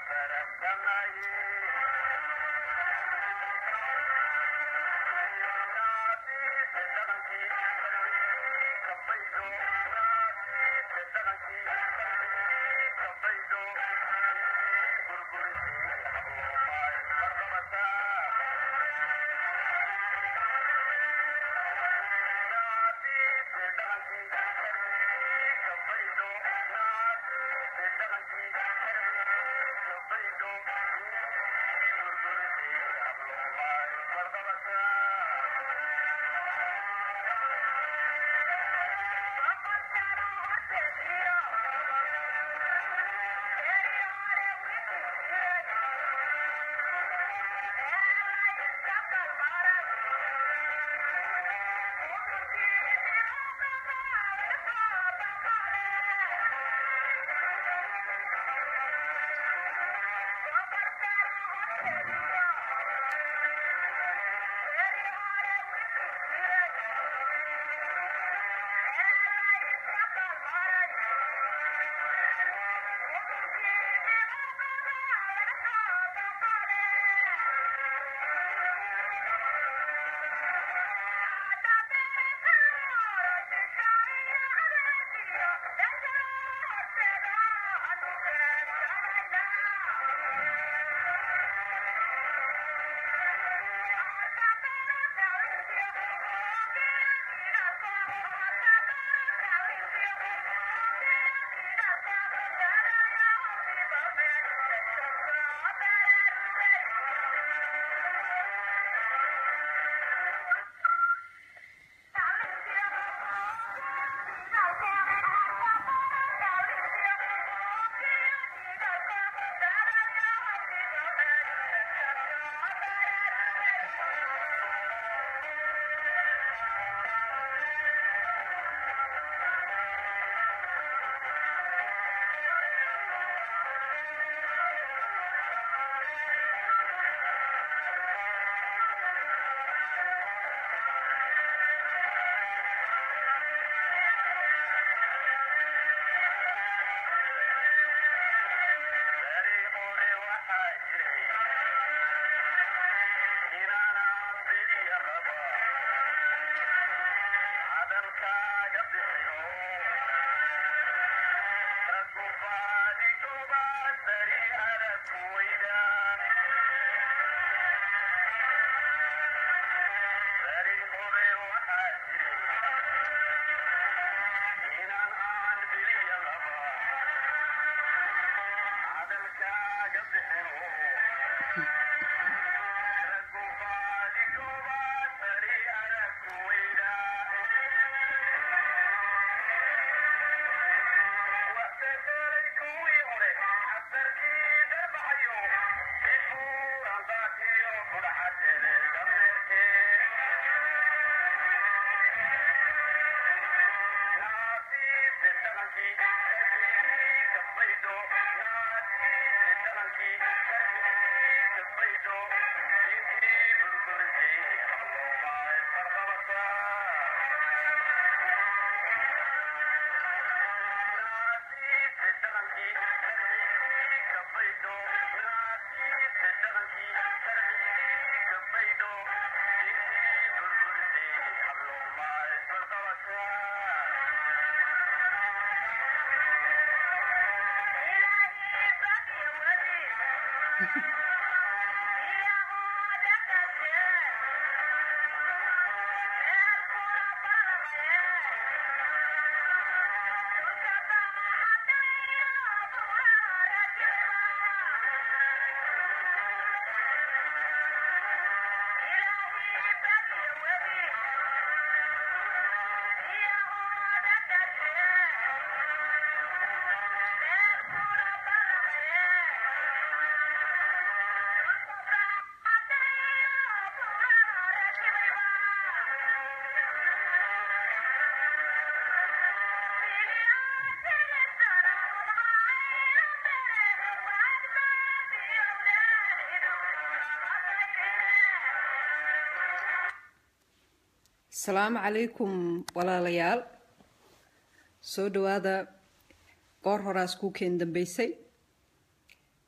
السلام عليكم ولا ليال سو دوادا قور هراس كوكين دمبيسي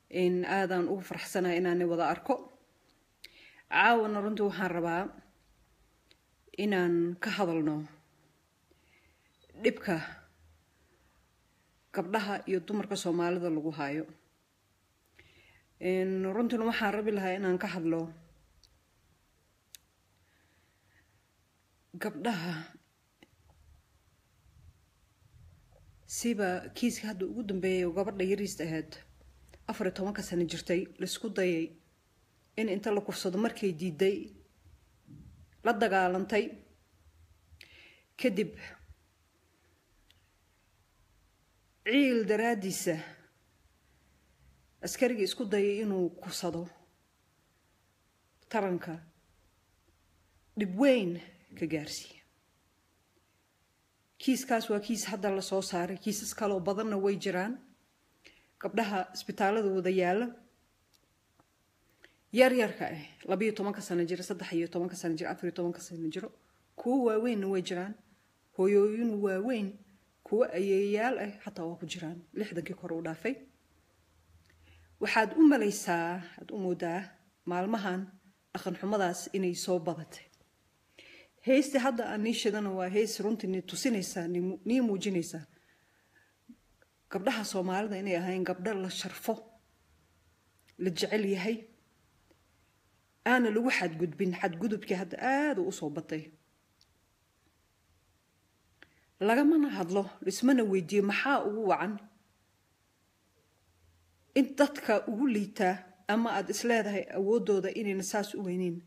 إن آذان أوفر حسنا إن أنا وضع أركو عاون رندو هالربا إن كهضلنا dhibka gabdhaha iyo dumarka Soomaalida lagu hayo runtii waxaan rabi lahaa inaan ka hadlo gabdhaha siba kiiska hadda ugu dambeeyay gabadha yariista ahayd 14 sano jirtay la isku dayay in inta la kufsado markay diiday la dagaalantay kadib عيل دراديسة أسكري إسكو داي إنو كوصادو ترنكا دبوين كجارسي كيس كاس وكيس حدا الله صوصاري كيس اسكالو بدرنا ويجران قبلها سبيطالة دو ديال يار كاي لبيو تومانكا سنجر صدحيو تومانكا سنجر أفريو تومانكا سنجر كو واوين ويجران هو يوين واوين kuwa ayayaal ah xataa waa ku jiraan 60 kor u dhaafay waxaad u malaysaa aad u moodaa maalmahan dhaqan xumadaas inay soo badatay heesti hadda aan shidana waa hees runtii tusinaysa ni muujinaysa gabdhaha Soomaalida inay ahayn gabdho la sharfo la jecel yahay aana lagu xadgudubkii hadda aad u soo batay lagamana hadlo ismana weydiyo maxaa ugu wacan in dadka ugu liita ama aad isleedahay awoodooda inayna saas u weynin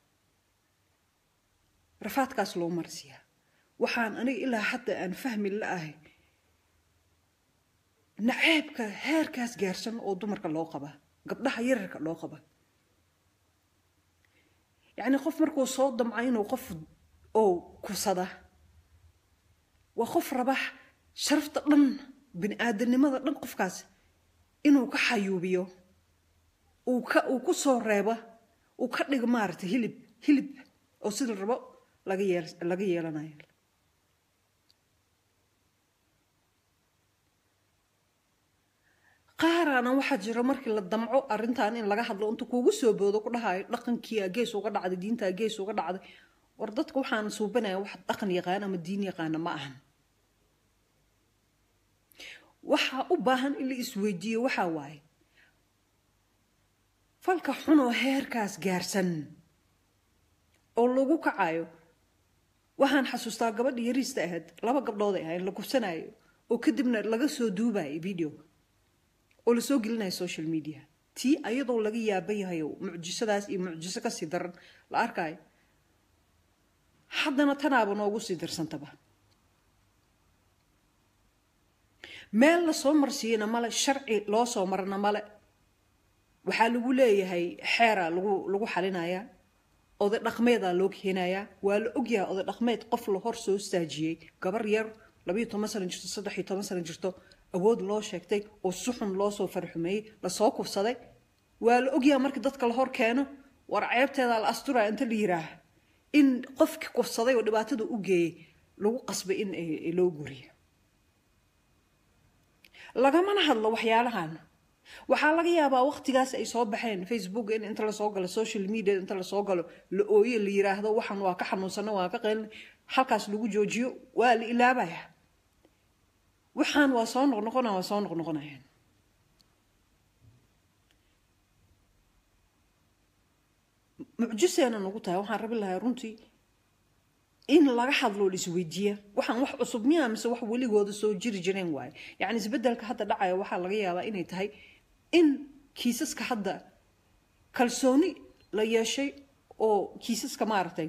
rafaadkaas loo marsiya waxaan aniga ilaa hadda aan fahmi la'ahay naceebka heerkaas gaarsan oo dumarka loo qaba gabdhaha yararka loo qaba yani qof markuu soo damcay inuu qof oo kusada وخف ربح شرفت دن بن آدمنimada dhan qofkaas inuu ka xayuubiyo uu ku soo reebo uu ka dhig maartay hilib oo sida rabo laga yeelanayo qaarana waxa jira markii la damco arintan in laga hadlo inta kuugu soo boodo ku dhahay dhaqankii gees uga dhacday diinta gees uga dhacday war dadku waxaan suubanayaa wax dhaqan yaqaan ama diin yaqaan ma ahan waxa u baahan in la isweydiyo waxa waay falka xuno heerkaas gaarsan oo lagu kacayo waxaan xasuustaa gabadh yariista ahayd laba gabdhood ay la kufsanayo oo kadibna laga soo duubay video oo la soo gelinayo social media tii ayadoo laga yaabay yahay mucjisadaas iyo mucjiso ka sii daran la arkay haddana tanaaba noogu sii darsantaba meel la soo marsiina male sharci loo soo marna male waxa lagu leeyahay xeera lagu xalinaya oo dhaqmeeda loo keenaya waa la ogyahay oo dhaqmeed qof la hor soo istaajiyay gabar yar 12 sano jirto 13 sano jirto awood loo sheegtay oo suxun loo soo farxumay la soo kufsaday waa la ogyahay markii dadka la hor keeno war ceebteeda la asturaa inta la yiraahdo in qofkii kufsaday oo dhibaatada u geeyay lagu qasbay in loo guriyo lagamana hadlo waxyaalahan waxa laga yaabaa waqtigaas ay soo baxeen Facebook in inta la soo galo social media inta la soo galo la ooyo la yiraahdo waxan waa ka xanuunsan waa ka qeyn halkaas lagu joojiyo waa la ilaabaya waxaan waa soo noqnoqonayaan mucjisana nagu tahay waxaan rabi lahaa runtii in laga hadlo isweydiiya waxaan wax cusub miyaa mise wax weligooda soo jiri jireen waay yani isbedelka hadda dhacaya waxa laga yaabaa inay tahay in kiisaska hadda kalsooni la yeeshay oo kiisaska maartay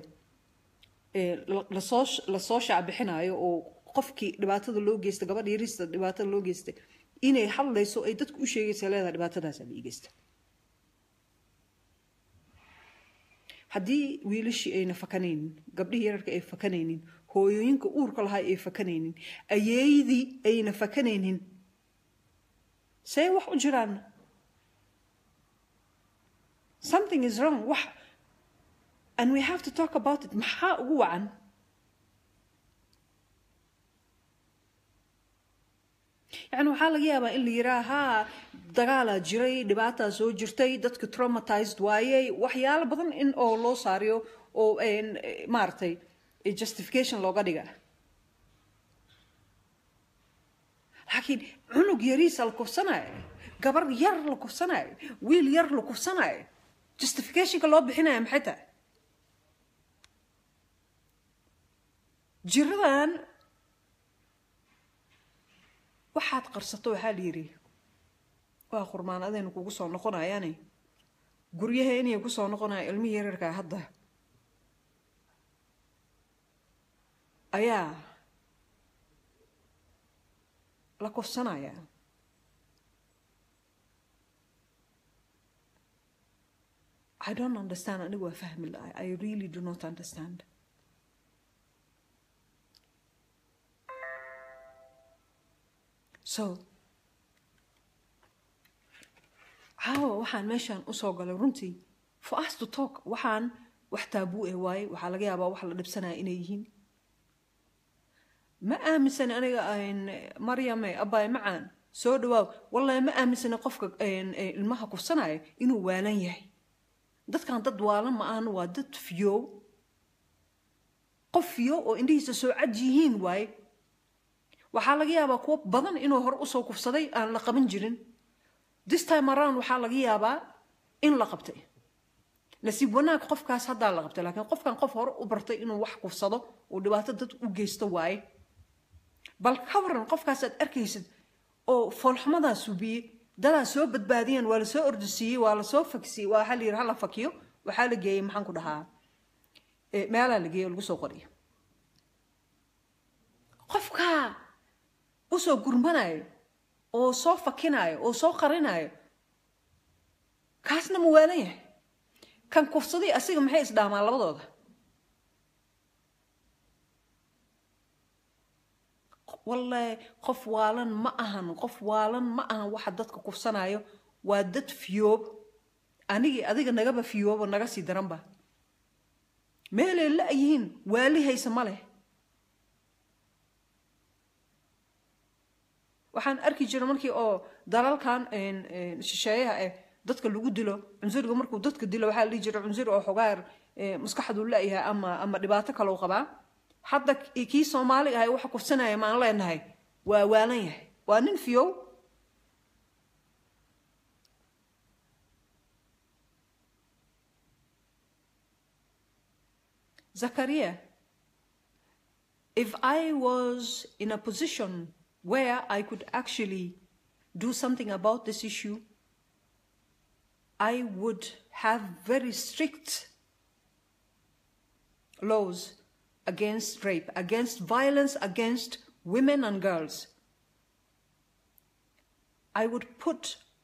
la soo shacbixinayo oo qofkii dhibaatada loo geystay gabadh yarista dhibaatada loo geystay inay hadlayso ay dadku u sheegaysaa leedahay dhibaatadaas ay geystay haddii wiilashii ayna fakanaynin gabdhihii yararka ay fakanaynin hooyooyinka uurka lahaa ay fakanaynin ayeeyadii ayna fakanaynin say wax u jiraan something is wrong and we have to talk about it maxaa ugu wacan يعني waxaa laga yaabaa in la yiraahaa dagaal jiray dhibaato soo jirtay dadka traumatized waayay waxyaalo badan in oo loo saariyo oo maartay justification looga dhiga laakiin cunug yariis al kufsanay gabar yar la kufsanay wiil yar la kufsanay justification ka loo bixinay maxay tahay jiradan waxaad qarsato waxa la yiri waa qurmaanadeen kugu soo noqonayaani guryaha inay ku soo noqonay ilmi yararka hadda ayaa la kufsanaya I don't understand anigu waa fahmi lahay I really do not understand so how waxaan meeshan u soo galay runtii for us to talk waxaan wax taabuu waay waxa laga yaabaa wax la dhibsanaa inay yihiin ma aaminsan aniga Maryam abay macaan soo dhawaa wallahi ma aaminsan qofka ilmaha kufsanaya inuu waalan yahay dadkan dad waalan ma aan waa dad fiyo qof fiyo oo indhihiisa soo cad yihiin waay waxa laga yaabaa kuwa badan inuu hor u soo kufsaday aan la qaban jirin this time around waxa laga yaabaa in la qabtay nasiib wanaag qofkaas hadda la qabtay laakiin qofkan qof hor u bartay inuu wax kufsado oo dhibaato dad u geysto waay bal ka waran qofkaas aad arkaysid oo foolxumada suubiye dada soo badbaadiyeen waa la soo ordisiyay waa la soo faksiyay waa hal yiraahdo la fakiyo waxa la geeyay maxaan ku dhahaa meel la geeyo lagu soo qoriyo qofka u soo gurmanayo oo soo fakinayo oo soo qarinayo kaasna ma waalan yahay kan kufsaday asiga maxay isdhaamaan labadooda wallahi qof waalan ma ahan waxa dadka kufsanayo waa dad fiyoob adiga nagaba fiyoob naga sii daranba meel la yihiin waali haysa ma leh waxaan arki jiray markii oo dalalkan shisheeyaha dadka lagu dilo cunsuriga markuu dadka dilo waxa la jiray cunsur oo xogaar maskaxdu leeyahay ama dhibaato kale oo qabaa hadda kii Soomaali ah waxa kufsanaya ma aan leenahay waa waalan yahay waa nin fiyo Zakaria if I was in a position where I could actually do something about this issue, I would have very strict laws against rape, against violence against women and girls. I would put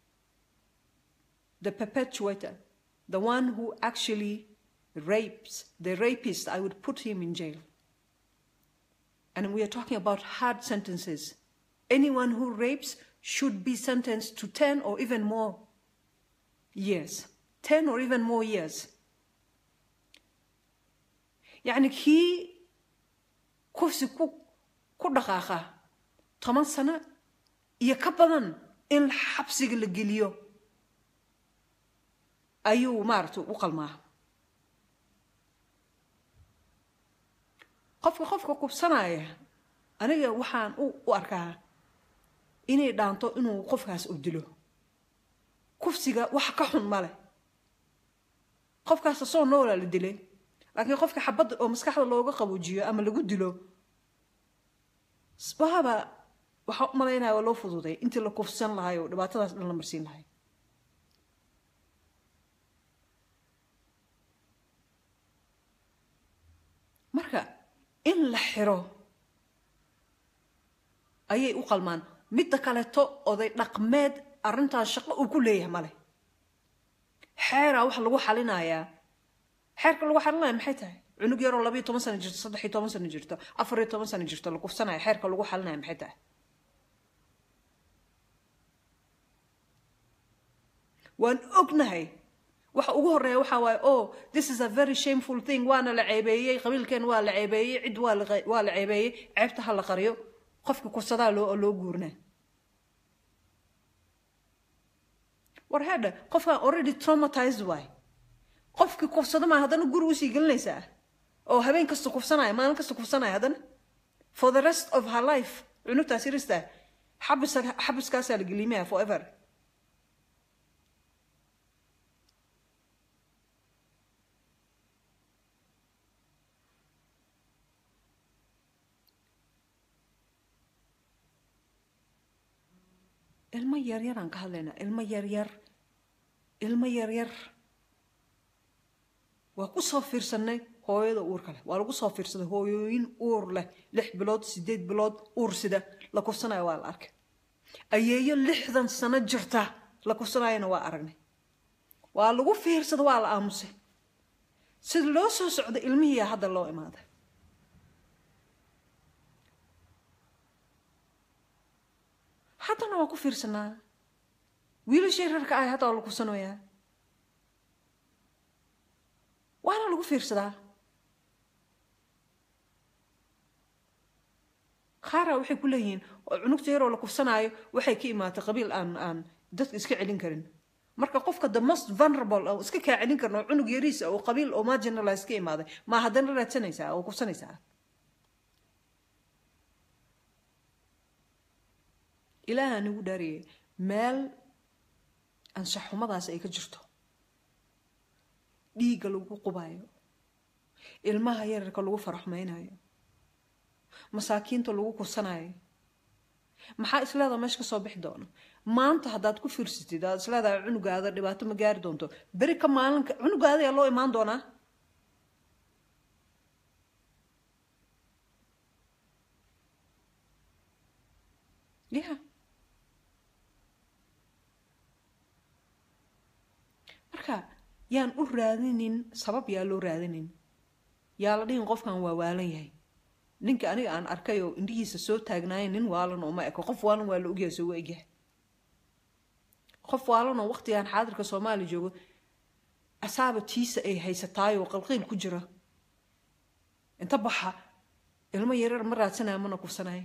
the perpetrator, the one who actually rapes, the rapist, I would put him in jail. And we are talking about hard sentences. Anyone who rapes should be sentenced to 10 or even more years. 10 or even more years. يعني كي كوسي كو دقاقة 8 سنة يكبضن إن حبسي الجليو أيو مارتو وقل معه قفك كوبسنايا أنا وحان وأركها إني دانتو إنه قفكاس أبدله كوفسيغا وحكحن ماله قفكاس صون نولا للدلي لكن قفك حبض أو مسكح لوجا قبوجيو أما لجود دلو سبابا وحق مالينا ولو فضوضي أنت لو كوفسن لهاي ودبعتها لنا مرسين لهاي مركا إن لحرو أيه وقلمان مدة كالتو أضي نقماد أرنتها الشقة وكليه ماله حيرة وح لو حلنا يا حيرك لو حلنا محيتها عنق يرو لبي 10 سنة جرت صدحي 10 سنة جرت أفري 10 سنة جرت لو كف سنة حيرك لو حلنا محيتها وأن أقنعي waxa ugu horeeya waxa waay this is a very shameful thing waana la ceebeeyay qabiilkeen waa la ceebeeyay cid waa la ceebeeyay ceebta hal la qariyo qofka kursadaa loo guurnaa هذا قفها already traumatized واي قفك كفصة ما هذا نقول وشي قلنا يسا أو هبين كستو كفصنا ما أنا كستو كفصنا هذا for the rest of her life عنو تأثير استه حبس كاسة القليمية forever المير عن كهلنا المير وقصة فرسنا هو هذا أوركله وقصة فرسنا هو يين أور له لح بلاد سديد بلاد أور سده لقصنا والأرك أيه لحظة سنة جرته لقصنا ينوا أرجني وقالوا فرسنا والأمس سلوسه سعد علمية هذا الله إماده حتى أنا وقف فرسنا ويلو شيء ركعي هذا الله قصنا يا وأنا لقوا فرسدا خارا وحي كلهين عنق تيرو لقوا سنايو وحي كيما تقبيل آن دت إسكع علين كرين مركا قفك the most vulnerable أو إسكع علين كرين عنق يريس أو قبيل أو ما generalize كيما هذا ما هذا نرى تنيسا أو قف سنيسا إلى أن وداري مال أنصحهم ماذا سيكجرته dhiiga lagu qubayo ilmaha yararka lagu faraxmaynayo masaakiinta lagu kusanayo maxaa islaada meesha ka soo bixi doona maanta hadaad ku fiirsatid aad islaada cunugaada dhibaato ma gaari doonto bari ka maalinka cunugaada ayaa loo imaan doonaa marka yaan u raadinin sabab yaa loo raadinin yaa la dhihin qofkan waa waalan yahay ninka aniga aan arkay oo indhihiisa soo taagnaayeen nin waalan oo ma eko qof waalan waa la ogyahay soo eegyahay qof waalan oo waqtigan xaadirka Soomaali joogo asaabatiisa ay haysataay oo qalqiil ku jira inta baxa ilmo yaryar ma raadsanaa mana kufsanay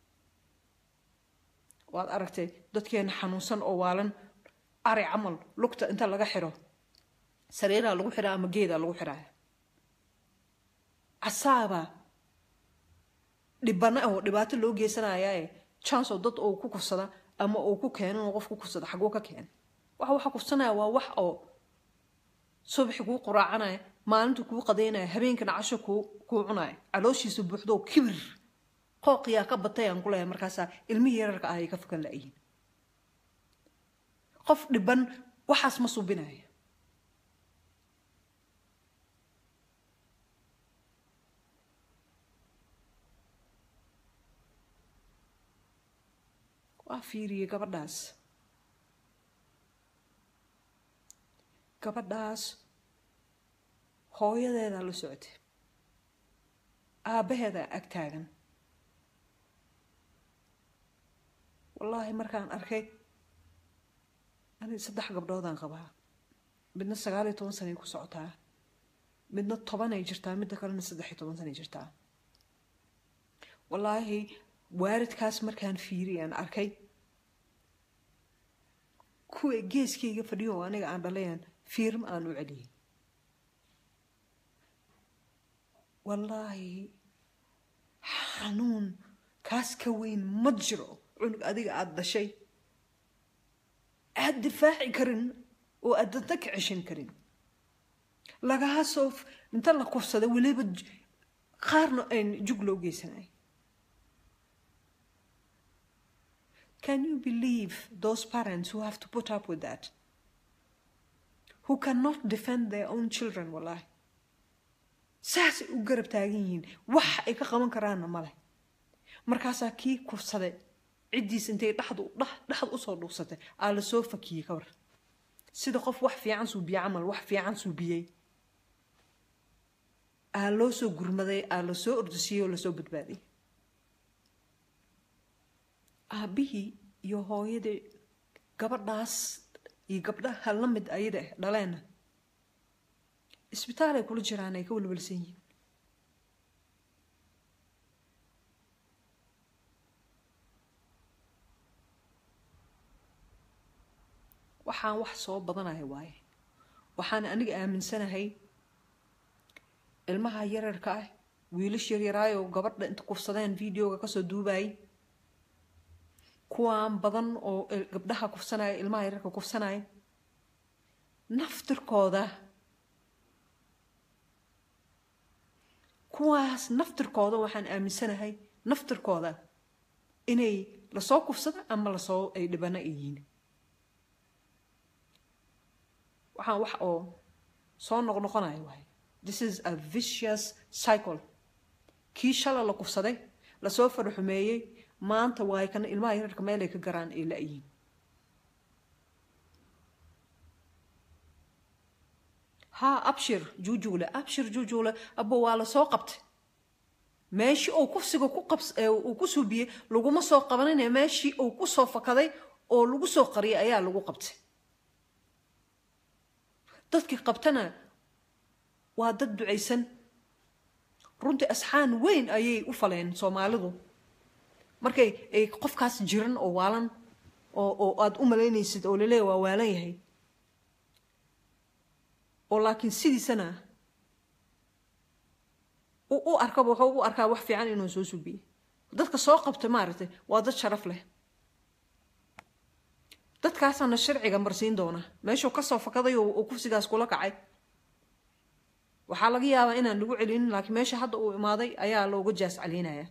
waad aragtay dadkeena xanuunsan oo waalan ari camal lugta inta laga xiro سريرها لو حرا ما جيدا لو حرا عصابة دبنا أو دبات لو جيسنا ياي chance ضد أو كوكو صدا أما أو كوكو كان وقف كوكو صدا حقوقك كان وحو حكو صنا ووح أو صبح كو قراعنا ما أنتو كو قضينا هبين كان عشو كو عناي علوشي سبح دو كبر قاقيا كبطيا نقولها مركزا المية رك آي كفكن لأين قف دبن وحاس مصوبناي وافيري gabadhaas hooyadeeda la socotay aabaheeda ag taagan wallahi markaan arkay ani 3 gabdhoodaan qabaa midna 19 sano ku socotaa midna 10 ay jirtaa midda kalena 13 sano jirtaa wallahi waaridkaas markaan fiiriyaan arkay kuwa geeskayga fadhiyo aniga aan dhalayaan fiirm aan u celiyay wallahi xanuun kaas ka weyn ma jiro cunug adiga aad dhashay aad difaaci karin oo aad dadka ka cishin karin laga soo inta la kufsada waliba qaarna aan jug loo geysanay Can you believe those parents who have to put up with that? Who cannot defend their own children, wallahi. Saas u garab taagan yihiin wax ay ka qaban karaan ma leh. Markaasa kii kufsaday cidiis intay dhaxd u soo dhuusatay aa la soo fakiyay ka war. Sida qof wax fiican soo biya amal wax fiican soo biyay. Aa loo soo gurmaday aa la soo ordisiyay oo la soo badbaadiyay. aabihii iyo hooyadii gabadhaas iyo gabdhaha la mid ayada dhaleena isbitaal ay kula jiraan ay ka walwalsan yihiin waxaan wax soo badanahay waaye waxaan aniga aaminsanahay ilmaha yararka ah wiilish yaryaraayo gabadha inta kufsadeen videoga kasoo duubay kuwaan badan oo gabdhaha kufsanaya ilmaha yararka kufsanaya naftirkooda kuwaas naftirkooda waxaan aaminsanahay naftirkooda inay la soo kufsada ama la soo ay dhibana yihiin waxaan wax oo soo noqnoqonayo waay this is a vicious cycle kii shala la kufsaday la soo farxumeeyay maanta waay kan ilmaha yararka meel ay ka garaan ay la yihiin ha abshir jujuule abo waa la soo qabtay meeshii uu kufsiga uu ku suubiyay laguma soo qabanayna meeshii uu ku soo fakaday oo lagu soo qariyay ayaa lagu qabtay dadkii qabtana waa dad ducaysan runtii asxaan weyn ayay u faleen Soomaalidu markay ay qofkaas jiran oo waalan oo aad u maleynaysid oo leeyahay waa waalan yahay oo laakiin sidiisana u arkaba wuxuu u arkaa wax fiican inuu soo suubiyo dadka soo qabtay maartay waa dad sharaf leh dadkaasna sharciga marsiin doona meeshuu ka soo fakaday oo kufsigaas kula kacay waxaa laga yaabaa inaan lagu celin laakiin meesha hadda uu imaaday ayaa looga jaas calinaya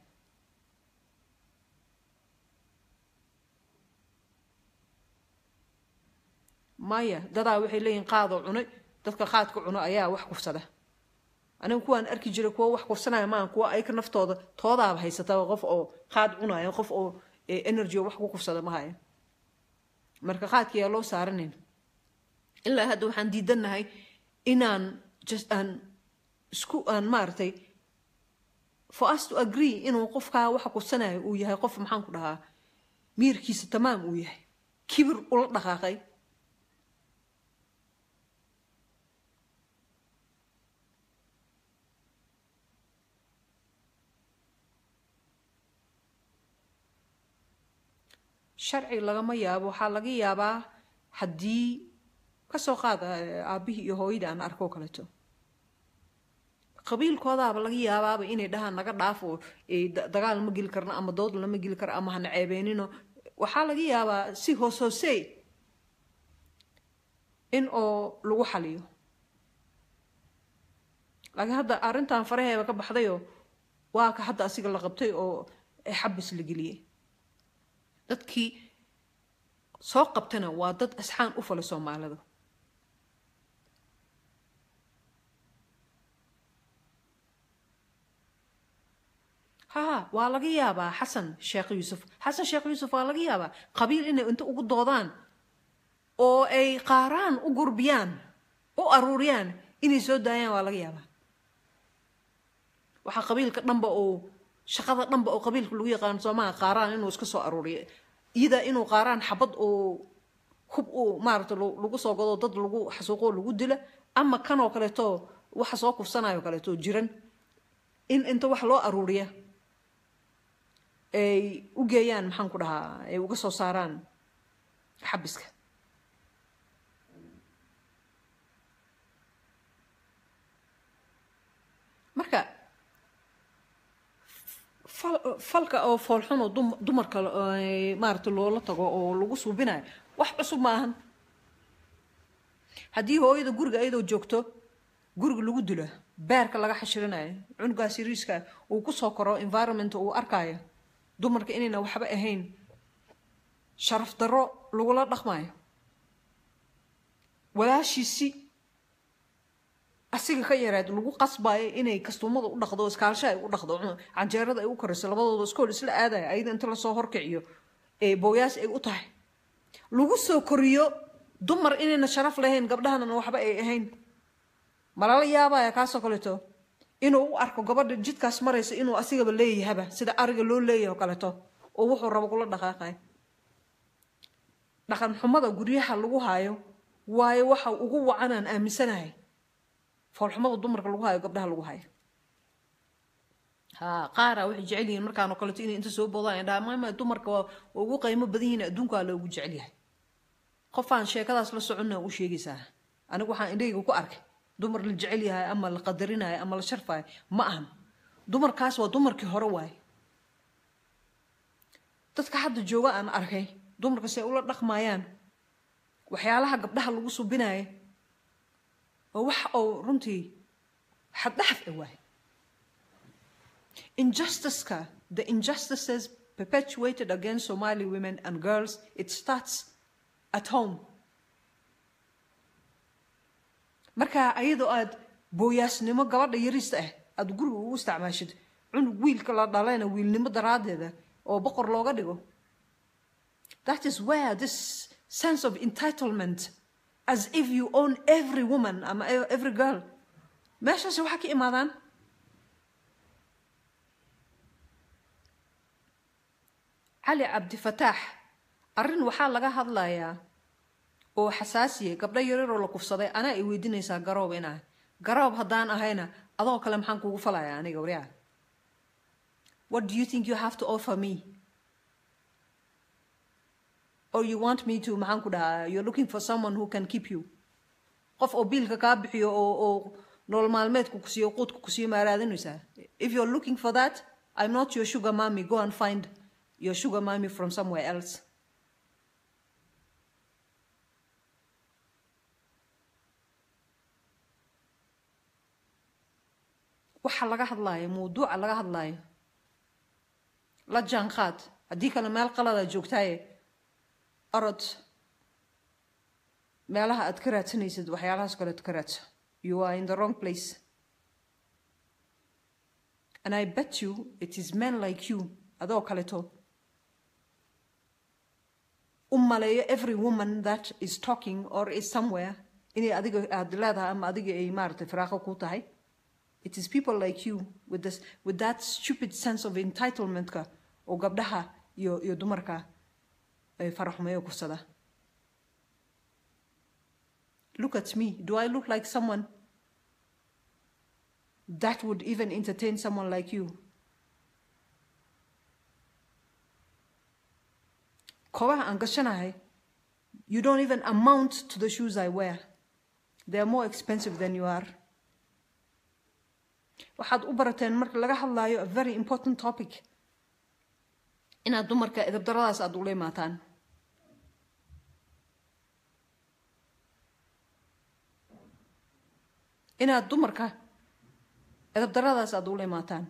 maya dadaa waxay leeyihiin qaado cunay dadka qaadka cuno ayaa wax kufsada anigu kuwaan arki jiray kuwa wax kufsanaya maan kuwa ay ka naftooda toodaaba haysataa qof oo qaad cunaya qof oo energy wax ku kufsada ma haya marka qaadkiyaa loo saaranin ilaa hadda waxaan diidanahay inaan just aan maartay for us to agree inuu qofkaa waxa kufsanaya uu yahay qof maxaan ku dhahaa miirkiisa tamaam uu yahay kibir ula dhaqaaqay sharci lagama yaabo waxaa laga yaabaa haddii ka soo qaada aabihii iyo hooyadii aan arko kaleeto qabiilkoodaaba laga yaabaaba inay dhahaan naga dhaafo dagaal ma geli karno ama dood lama geli karo ama hana ceebeynino waxaa laga yaabaa si hoose in oo lagu xaliyo laakiin hadda arrintan faraheeba ka baxdayo waa ka hadda asiga la qabtay oo xabis la geliyay dadkii soo qabtana waa dad asxaan u falay Soomaalidu waa laga yaabaa xasan sheekh yuusuf waa laga yaabaa qabiil inay inta ugu doodaan oo ay qaaraan u gurbiyaan u aruuriyaan inay soo daayaan waa laga yaabaa waxa qabiilka dhanba oo shaqada dhanba oo qabiilka lagu yaqaan Soomaaliya qaaraan inuu iska soo aruuriyo ida inuu qaaraan xabad oo hub oo maartay lagu soo gado dad lagu xasuuqo lagu dila ama kan oo kale to waxa soo kufsanayo kale to jiran in inta wax loo aruuriyo ay u geeyaan maxaan ku dhahaa ay uga soo saaraan xabiska marka falka oo foolxun oo dumarka maartay loola tago oo lagu suubinayo wax cusub ma ahan haddii hooyada guriga ayadoo joogto guriga lagu dilo beerka laga xashirinayo cunugaasi riiska uu ku soo koro environment uu arkayo dumarka inayna waxba ahayn sharaf darro lagula dhaqmayo walaashiisi asiga ka yaraad lagu qasbayo inay kastumada u dhaqdo iskaalsha ay u dhaqdo canjeerada ay u kariso labadooda iskool isla aadaya ayada inta la soo horkiciyo booyaas ay u tahay lagu soo koriyo dumar inayna sharaf lahayn gabdhahana waxba ay ahayn malala yaabaya kaasoo kaleeto inuu u arko gabadha jidkaas maraysa inuu asigaba leeyahaba sida ariga loo leeyahay kaleeto oo wuxuu rabo kula dhaqaaqay dhaqan xumada guryaha lagu haayo waayo waxa ugu wacanaan aaminsanahay foolxumada dumarka lagu haayo gabdhaha lagu haayo qaara waxay jecel yihiin markaan oo kaleeto inay inta soo boodaan indhaha maama dumarka waa ugu qiimo badan yihiin adduunka loogu jecel yahay qofaan sheekadaas la soconna u sheegaysaa anigu waxaan indhayga ku arkay dumar la jecel yahay ama la qadarinayo ama la sharfayo ma ahan dumarkaas waa dumarkii hore waay dadka hadda jooga aan arkay dumarka say ula dhaqmayaan waxyaalaha gabdhaha lagu subinayo oo wax oo runtii xad-dhaaf waay the injustices perpetuated against Somali women and girls, it starts at home. Marka ayadoo aad booyaasnimo gabadha yarista aad guriga ugu isticmaashid cunug wiilka la dhalayna wiilnimo daraadeeda oo boqor looga dhigo. That is where this sense of entitlement, as if you own every woman and every girl, meeshaas waxa ka imaadaan علي عبد فتاح أرن وحال لقى هذا يا أو حساسية قبل يريرو لكوف صدي أنا يوديني سا قراب هنا قراب هدان أهينا أضاو كلام حنكو وفلا يعني قوريا. What do you think you have to offer me? Or you want me to محنكو ده you're looking for someone who can keep you. قف أبيل كابحي أو نورمال مات كوكسيو قوت كوكسيو ما رادين وسا. If you're looking for that, I'm not your sugar mommy. Go and find your sugar mommy from somewhere else. waxa laga hadlayo mowduuca laga hadlayo la jaanqaad haddii kale meel qalada joogtaaye arod meelaha aad ka raadsanaysid waxyaalahaas kale ka raadso you are in the wrong place and I bet you it is men like you adoo kaleto umaleeyo every woman that is talking or is somewhere inay adiga aad leedahay ama adiga ay maartay firaaqo ku tahay. It is people like you with that stupid sense of entitlement ka oo gabdhaha iyo dumarka ay faraxumeeyo kursada. Look at me. Do I look like someone that would even entertain someone like you? Kowaha aan gashanahay, you don't even amount to the shoes I wear. They are more expensive than you are. waxaad u barateen marka laga hadlayo a very important topic inaad dumarka edabdaradaas aad ula imaataan inaad dumarka edabdaradaas aad ula imaataan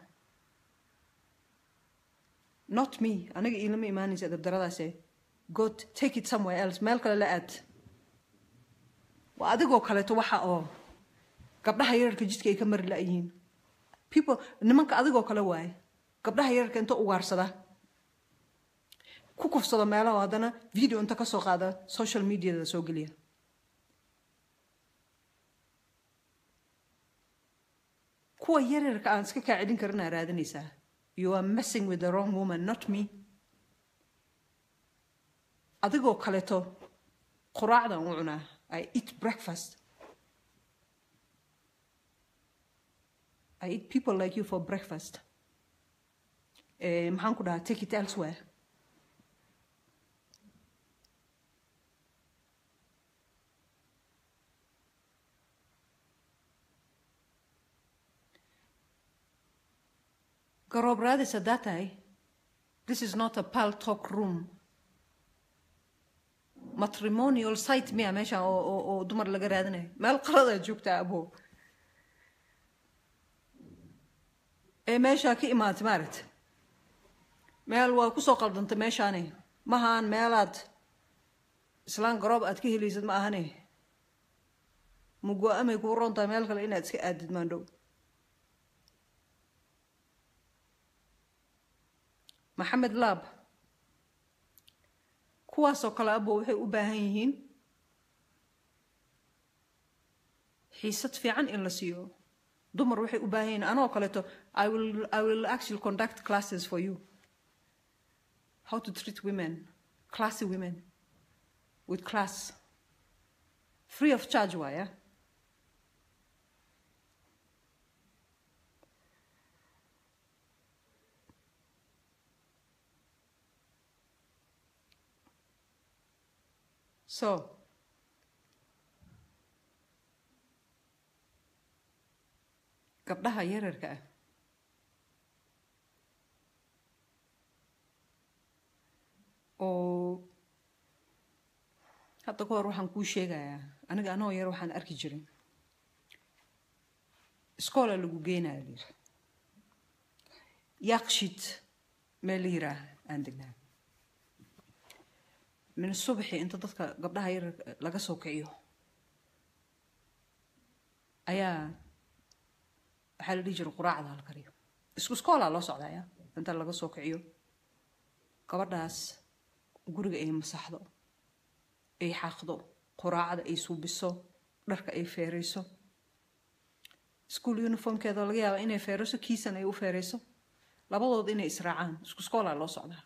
not me aniga ilama imaanaysa edabdaradaas go take it somewhere else meel kale la aad waa adigoo kaleeto waxa oo gabdhaha yararka jidka ay ka mari la'yihiin people nimanka adigoo kale waaye gabdhaha yararka inta ugaarsada ku kufsada meelaha haddana video inta ka soo qaada social media-da soo geliya kuwa yararka aan iska kaa celin karin aa raadinaysaa you are messing with the wrong woman not me adigoo kaleeto quraacdan u cunaa I eat breakfast I eat people like you for breakfast. Maxaan ku dhahaa take it elsewhere. Garoob raadis haddaa tahay, this is not a pal talk room. Matrimonial site miya meesha oo dumar laga raadinayo. Meel qalada joogtaa abo. meesha ka imaad maarat meel waa ku soo qaldantay meeshaani mahaan meelaad islaan garoob aad ka heliysad ma ahane mugo amay ku roontaa meel kale inaad iska aadid maandhow maxamed laab kuwaasoo kale abo waxay u baahan yihiin xiisad fiican in la siiyo dumar waxay u baahan yihiin anoo kaleeto I will actually conduct classes for you how to treat women classy women with class free of charge why so gabdhaha yararka ah oo hadda kahor waxaan kuu sheegayaa aniga anoo yar waxaan arki jiray iskoola lagu geenayo lir yaqshid meel yiraa aan degnaa min subaxi inta dadka gabdhaha yar laga soo kiciyo ayaa waxaa la dhihi jiray quraacda la kariyo iskoola loo socdaaya inta laga soo kiciyo gabadhaas guriga ay masaxdo ay xaqdo quraacda ay suubiso dharka ay feerayso school uniformkeeda laga yaabaa inay feerayso kiisan ay u feerayso labadood inay israacaan iskoola loo socdaa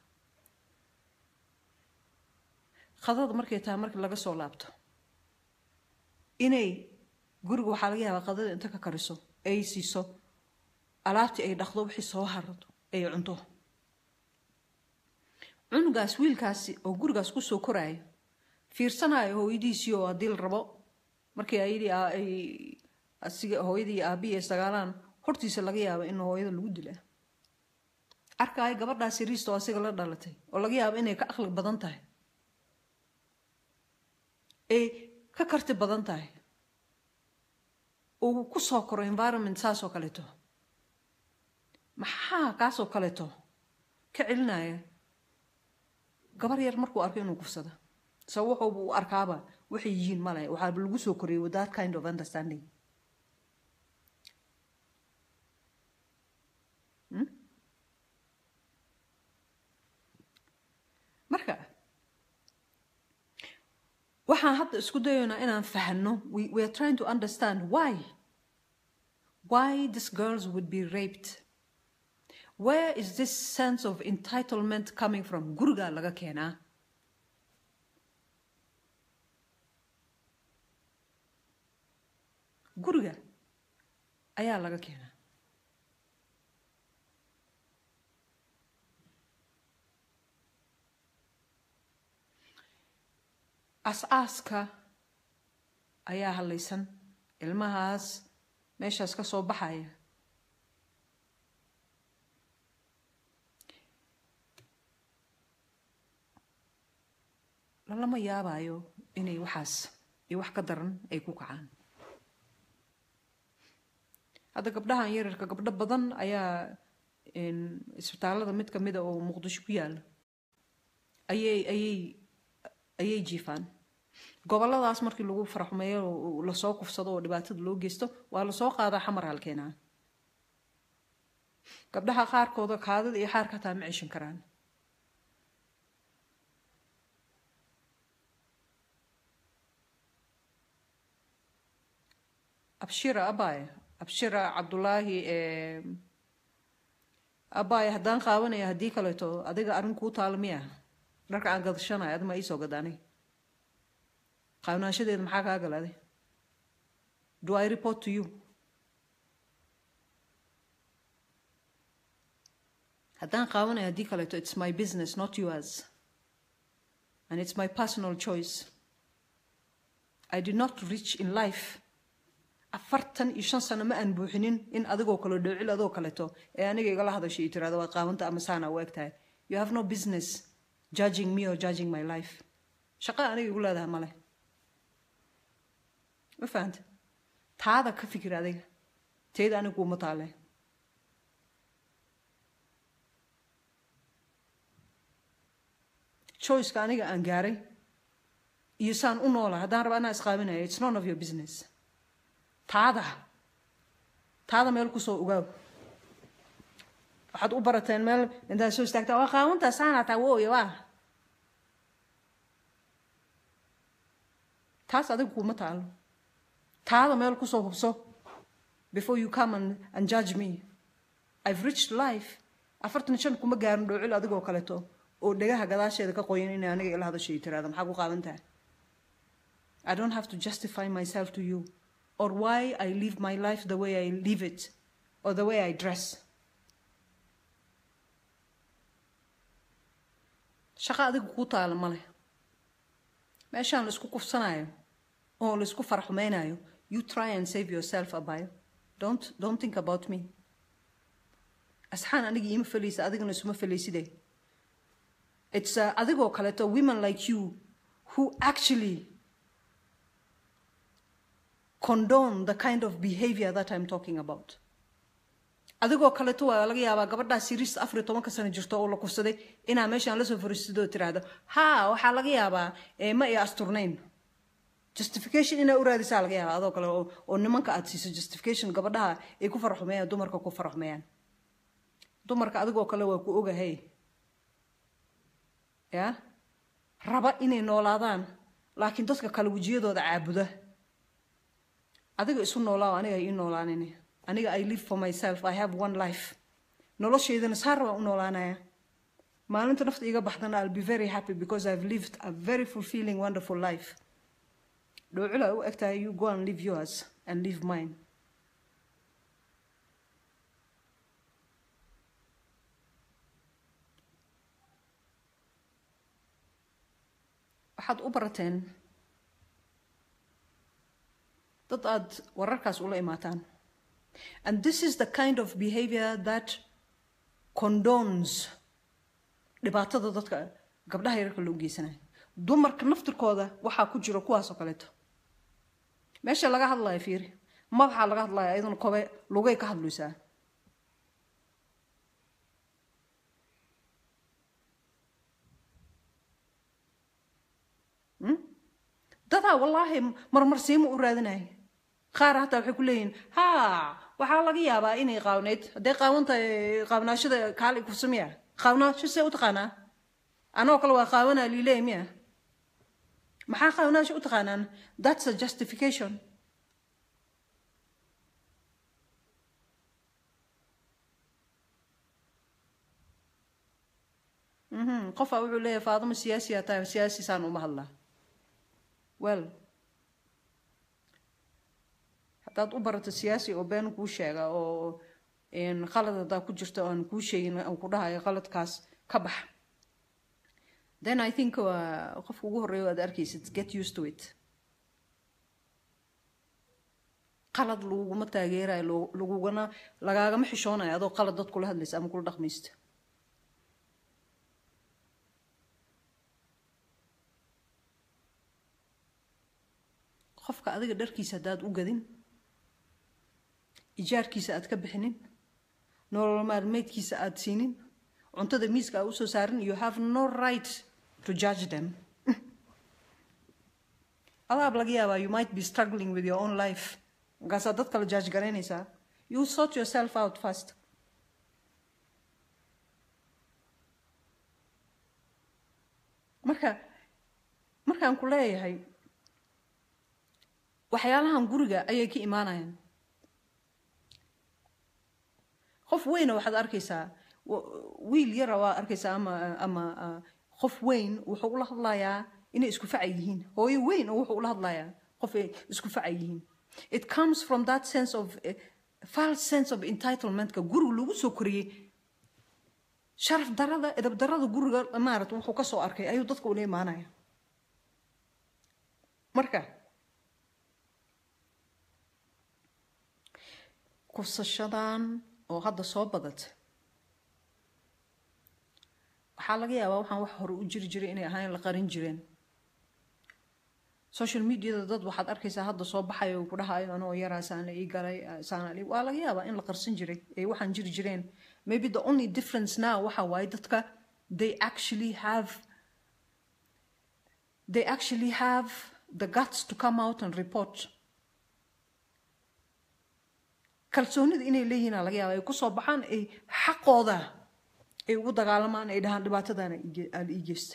qadada markay tahay markii laga soo laabto inay guriga waxaa laga yaabaa qadada inta ka kariso ay siiso alaabtii ay dhaqdo wixii soo harado ay cunto cunugaas wiilkaasi oo gurigaas ku soo koraayo fiirsanayo hooyadiisii oo haddii la rabo markii ayadii ay asiga hooyadii aabihi ay sagaalaan hortiisa laga yaabo in hooyada lagu dila arkaayo gabadhaas yariista oo asiga la dhalatay oo laga yaabo inay ka aqli badan tahay ay ka karti badan tahay oo ku soo koro environment saas oo kaleeto maxaa kaas oo kaleeto ka celinaya gabar yar markuu arko inuu kufsado so wuxuu u arkaaba waxay yihiin male waxaa lagu soo koriyay with that kind of understanding marka waxaan hadda isku dayoonaa inaan fahanno we are trying to understand why these girls would be raped. Where is this sense of entitlement coming from? Guriga laga keenaa. Guriga ayaa laga keenaa. As-aaska ayaa halaysan ilmahaas meeshaas ka soo baxaya. lama yaabayo inay waxaas iyo wax ka daran ay ku kacaan hadda gabdhahan yararka gabdho badan ayaa isbitaalada mid ka mid ah oo Muqdisho ku yaal ayay jiifaan goboladaas markii lagu faraxmeeyo la soo kufsado oo dhibaatada loo geysto waa la soo qaadaa xamar halkeena gabdhaha qaarkooda kaadida iyo xaarka taa ma cishan karaan abshira cabdullaahi abaaya haddaan qaabanaya haddii kaleeto adiga arrin kuu taalo miya dharka aan gadashanayo adma ii soo gadaanay qaabnaanshadeeda maxaa kaa galaaday do I report to you haddaan qaabanaya haddii kaleeto it's my business not yours and it's my personal choice I did not reach in life 45 sano ma aan buuxinin in adigoo kale dhoocil adoo kaleeto ee aniga igala hadashay tiraado waa qaabanta ama saana u egtahay you have no business judging me or judging my life shaqa aniga igu leedahay male ma fahanta taada ka fikir adiga teeda anigu uma taale choice ka aniga aan gaaray iyo saan u noolaa haddaan rabo anaa isqaabinayo it's none of your business taada meel ku soo ogaaw waxaad u barateen meel intaad soo istaagtaa waa qaawanta saana taa wooya waa taas adiga kuma taalo taada meel ku soo hubso before you come and judge me I've reached life 45 kuma gaarin dhoocil adigoo kaleeto oo dhagaha gadaasheeda ka qoyan in aniga ila hadashay tiraada maxaa ku qaabantaa I don't have to justify myself to you or why I live my life the way I live it, or the way I dress. Shaqa adigu ku taala male. meeshaan la isku kufsanayo oo la isku farxumaynayo you try and save yourself abayo don't think about me asxaan aniga ima falaysa adigana isuma falayside it's adigoo kaleeto women like you who actually condone the kind of behavior that I'm talking about adigoo kaleeto waa laga yaabaa gabadha series 14 sano jirto oo la kufsaday inaa meeshaan la soo fariisto tiraahdo ha waxa laga yaabaa ma ay asturnayn justification ina u raadisaa laga yaabaa adoo kale oo nimanka aad siiso justification gabadhaha ay ku farxumayaan dumarka ku farxumayaan dumarka adigoo kale waa ku ogahay ya raba inay noolaadaan laakiin dadka kale wajiyadooda caabuda adiga isu noolaa aniga ii noolaanine aniga I live for myself I have one life nolosheedana saar waan u noolaanaya maalinta nafta iga baxdana I'll be very happy because I've lived a very fulfilling wonderful life dhowcula u egtahay you go and live yours and live mine waxaad u barateen dad aad wararkaas ula imaataan and this is the kind of behavior that condones dhibaatada dadka gabdhaha yarka loo geysanayo dumarka naftirkooda waxaa ku jira kuwaas oo kaleeto meesha laga hadlayo fiiri madaxa laga hadlayo ayaduna kobe lugay ka hadlaysaa dadaa wallaahi marmarsiimo u raadinay qaar hataa waxay ku leeyihiin ha waxaa laga yaabaa inay qaawneyd hadday qaawantahay qaawnaashada kaali ku sameeya qaawnaasho see u taqaanaa anoo kale waa qaawanaa liileey miya maxaa qaawnaasho u taqaanaan that's a justification qofaa wuxuu leeyahay Faadumo siyaasiyaa tahay siyaasisaan uma hadlaa well hadaad u barato siyaasi oo been kuu sheega oo qalad hadaa ku jirto aan kuu sheegin aan ku dhahayo qaladkaas ka bax then I think qofka ugu horeeyo aad arkaysid get used to it qalad laguma taageerayo lagaagama xishoonayo adoo qalad dad kula hadlaysa ama kula dhaqmaysta qofka adiga dharkiisa hadaad u gadin ijaarkiisa aad ka bixinin nolol maalmeedkiisa aad siinin cuntada miiska aad u soo saarin you have no right to judge them alaab laga yaabaa you might be struggling with your own life markaasaa dad kale judge garaynaysaa you sort yourself out first markaan ku leeyahay waxyaalahan guriga ayay ka imaanayaan qof weyn waxaad arkaysaa wiil yar waa arkaysaa ama qof weyn wuxuu ula hadlayaa inay isku facay yihiin hooyo weyn wuxuu ula hadlayaa qof isku facay yihiin it comes from that sense of false sense of entitlement ka guriga lagu soo koriyay sharaf darada edab darada guriga maarad wuxuu ka soo arkay ayuu dadka u leeyahay marka kufsashadan oo hadda soo badatay waxaa laga yaabaa waxaan wax hore u jiri jiray inay ahayn la qarin jireen social media dad waxaad arkaysaa hadda soo baxay oo ku dhahayo anoo yaraa saana ii galay saana li waa laga yaabaa in la qarsan jiray ee waxaan jiri jireen maybe the only difference now waxa waay dadka they actually have the guts to come out and report kalsoonida inay leeyihiin laga yaabaa ay ku soo baxaan ay xaqooda ay ugu dagaalamaan ay dhahaan dhibaatadana aan ii geysta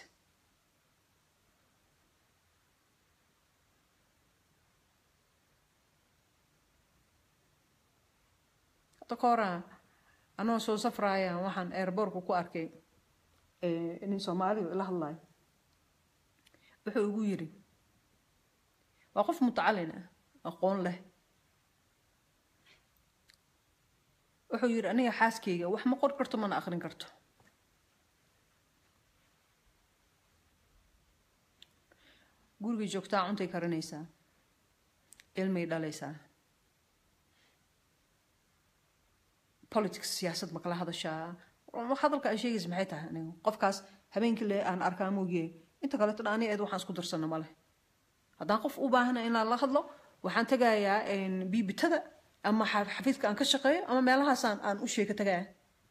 takora anoo soo safraaya waxaan airportka ku arkay in Soomaaliya la hadlay wuxuu ugu yiri waa qof mutacallin aqoon leh wuxuu yiri aniga xaaskeyga wax ma qor karto mana akhrin karto guriga joogtaa cuntay karinaysaa ilmay dhalaysaa politics siyaasad ma kala hadashaa hadalka ay sheegaysa maxay tahay anigu qofkaas habeenkii le aan arkaa mooyee inta kale tan ani eed waxaan isku darsano male haddaan qof u baahana inaan la hadlo waxaan tagayaa biibitada ama xafiiska aan ka shaqeeyo ama meelahaasaan aan u sheeka tagaya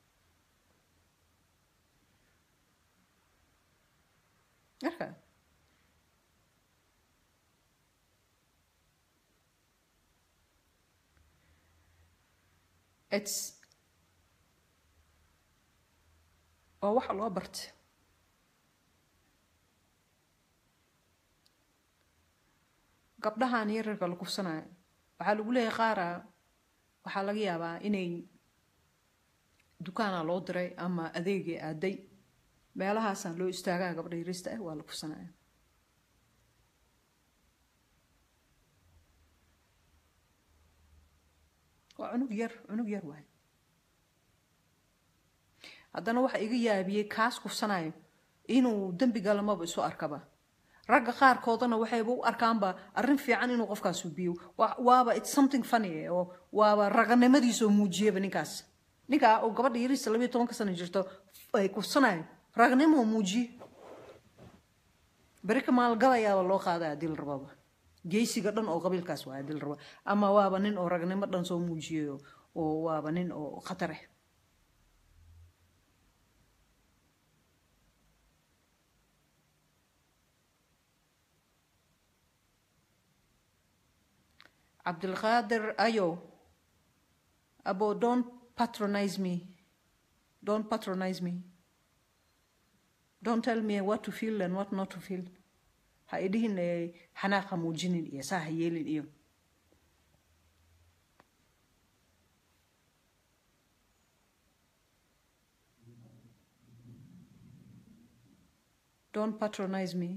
marka waa waxa loo bartay gabdhahan yararka la kufsanayo waxaa lagu leeyahay qaara waxaa laga yaabaa inay dukaana loo diray ama adeegay aaday meelahaasaan loo istaagaa gabdha yarista ah waa la kufsanaya waa cunug yar waay haddana waxa iga yaabiyey kaas kufsanayo inuu dembi galamaba isu arkaba ragga qaarkoodana waxayba u arkaanba arrin fiican inuu qofkaas hubiyo waaba it's something funny oo waaba raganimadiisoo muujiyaba ninkaa oo gabadha yarista 12 sano jirto ay kufsanayo ragnimo muujiye barika maalgalayaaba loo qaadaa dil rababa geesiga dhan oo qabiilkaas waa dil raba ama waaba nin oo ragnimo dhan soo muujiyo oo waaba nin oo khatar ah Abdulqadir ayo abo don't patronize me don't tell me what to feel and what not to feel ha idihin xanaaqa muujinin iyo saa ha yeelin iyo don't patronize me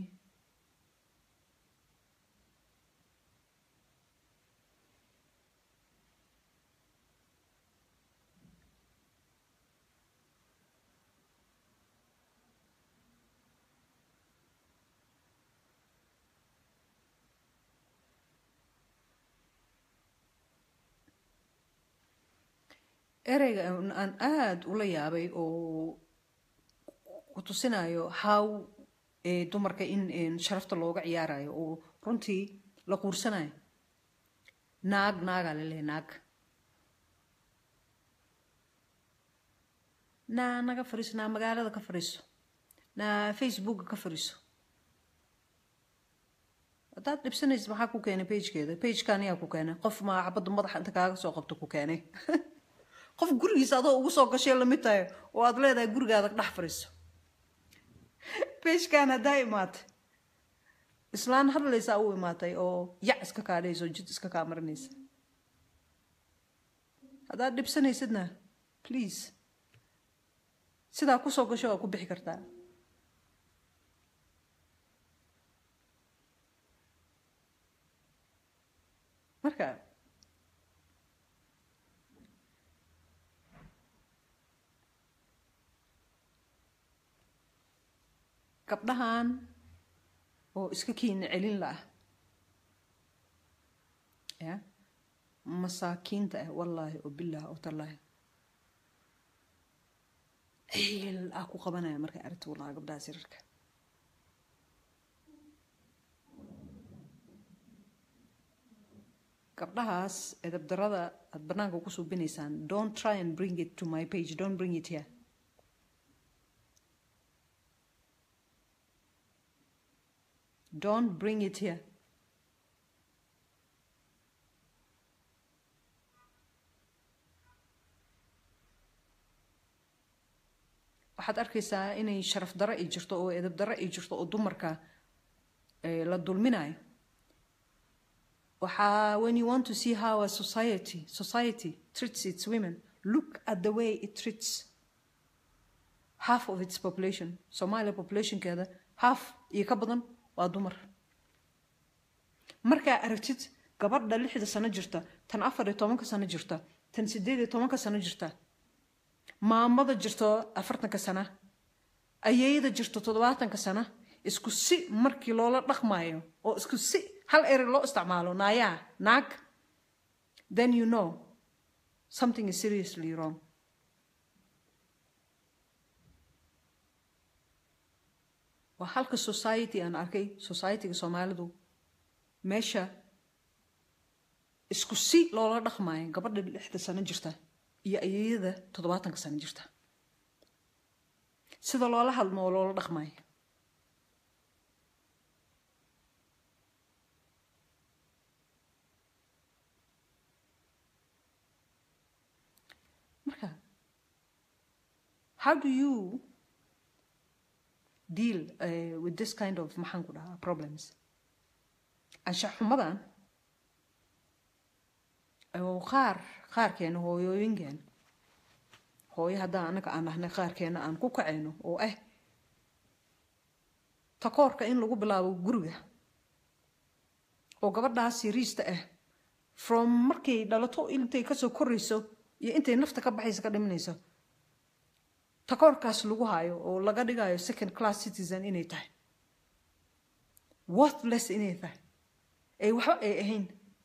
ereyga aan aad ula yaabay oo ku tusinayo how dumarka in sharafta looga ciyaarayo oo runtii la quursanayo naaga lele naga fariiso magaalada ka fariiso Facebook ka fariiso hadaad dhibsanaysid maxaa ku keenay pagekan ayaa ku keenay qof ma cabada madaxa inta kaaga soo qabto ku keenay qof gurigiisa adoo ugu soo gashay la mid tahay oo aad leedahay gurigaada dhex fariiso pagekan hadaa imaatay islaan hadlaysa u imaatay oo yac iska kaadhayso jid iska kaamarinaysa hadaad dhibsanaysidna please sidaa ku soo gasho waa ku bixi kartaa marka gabdhahan oo iska kiina celin la ya masaakiinta wallahi oo billaah oo tallahi ku qabanaya markay aragto wallahi gabdhaha sirarka gabdhahaas edab darada aad banaanka ku suubinaysaan don't try and bring it to my page don't bring it here don't bring it here waxaad arkaysaa inay sharaf daro ay jirto oo edab daro ay jirto oo dumarka la dulminayo when you want to see how a society treats its women look at the way it treats half of its population Somali population keeda half iyo ka badan waa dumar markaa aragtid gabadha 6 sano jirta tan 14 sano jirta tan 18 sano jirta maamada jirto 40 sano ayayda jirto 70 sano isku si markii loola dhaqmayo oo isku si hal eray loo isticmaalo naaya naag, then you know something is seriously wrong. waa halka society aan arkay, society-ga Soomaalidu meesha isku si loola dhaqmayo gabadha 6 sano jirta iyo ayayada 70 sano jirta, sida loola hadlo oo loola dhaqmayo. marka how do you deal with this kind of problems? anshax xumadan oo qaarkeena hooyooyinkan hooyo haddaan anaga aan nahnay qaarkeena aan ku kacayno oo takoorka in lagu bilaabo guriga oo gabadhaas yariista from markay dhalato intay ka soo korayso iyo intay nafta ka baxayso ka dhimanayso takoorkaas lagu hayo oo laga dhigayo second class citizen inay tahay, worthless inay tahay, ay waxba ay ahayn.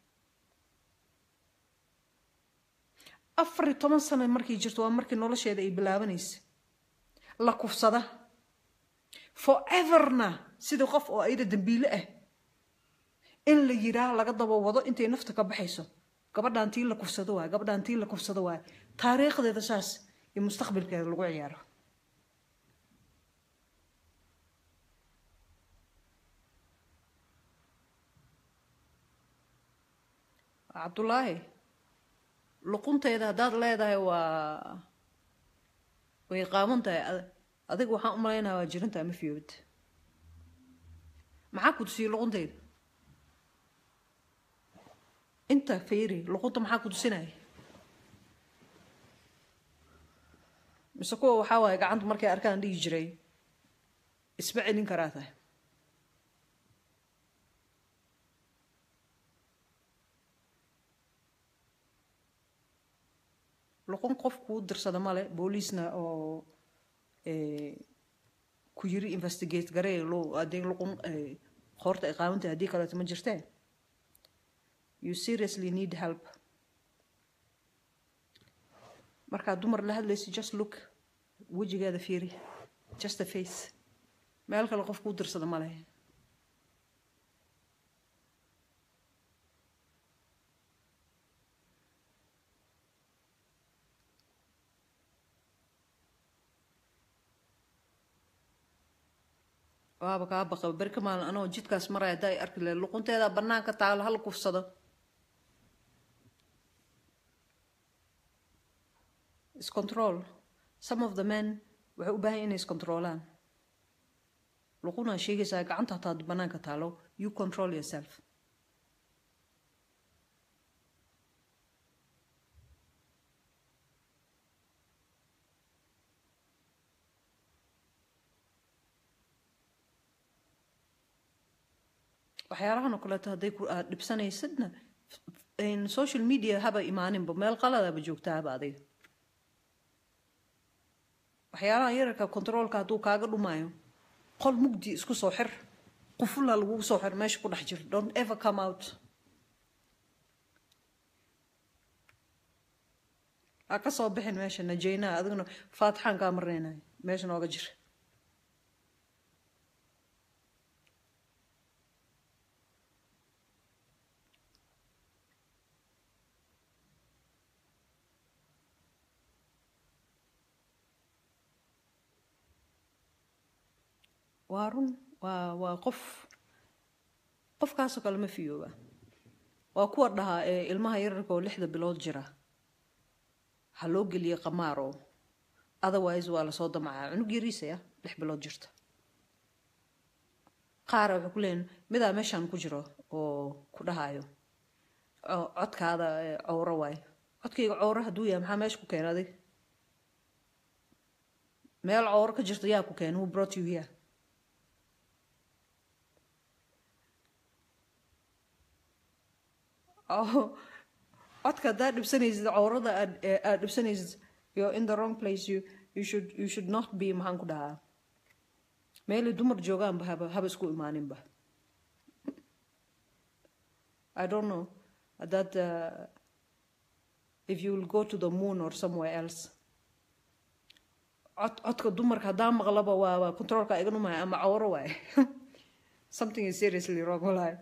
14 sano markii jirto waa markii nolosheeda ay bilaabanayso la kufsada foreverna sida qof oo ayda dambiile in la yiraa laga daba wado intay nafta ka baxayso. gabadhan tii la kufsado waa, gabadhan tii la kufsado waa, taariikhdeeda saas iyo mustaqbalkeeda lagu ciyaaro. Cabdullaahi luqunteeda hadaad leedahay waa way qaaban tahay, adiga waxaan u malaynayaa waa jirinta ama fiyood. maxaa ku tusiyay luqunteeda inta fiiri? luqunta maxaa ku tusinaya? mise kuwa waxaa waaye gacanta markay arkaan dhihi jiray isma celin karaa tahay. luqun qof kuu dirsada male, booliisna oo ku yiri investigate garee loo adeeg luqun qoorta ay qaabanta haddii kaleeto ma jirteen. You seriously need help. markaa dumar la hadlayso just look, wejigeeda fiiri, just a face, meel kale qof kuu dirsada male. waaba kaa baqa barka maalin anoo jidkaas maraya hadday arki lahayd luqunteeda bannaanka taalo hal kufsado. iscontrol. some of the men waxay u baahan inay iscontrolaan. luqunaa sheegaysaa gacanta hataad bannaanka taalo, you control yourself. waxyaalahan oo kaleeto hadday ku aad dhibsanaysidna social media haba imaaninba, meel qaladaba joogtaaba adiga. waxyaalahan yararka controlka hadduu kaaga dhumaayo qol mugdi isku soo xir, qufula lagugu soo xir meesha ku dhex jir, don't ever come out. ha ka soo bixin meesha najeynaa, adiguna faatixaan kaa marnaynayo meesha nooga jir. وارون وقف كاسو كلمة فيوبا وكور لها المها يركو لحظة بلود جرا حلوق اللي قمارو otherwise ولا صودا مع عنو جريسة يا لح بلود جرت قارب كلين ماذا مشان كجرا أو كلهايو عدك هذا عورة واي عدك عورة هدوية محامش كوكين هذه ما العورة كجرت يا كوكين هو brought you here. عدك that لبسنيز عورة لبسنيز you're in the wrong place. You should not be محن كده meeli dumar joogaan haba isku imaaninba. I don't know that if you will go to the moon or somewhere else codka dumarka haddaan maqlaba waa controlka iga numaya ama cawro waaye. Something is seriously wrong wallahi.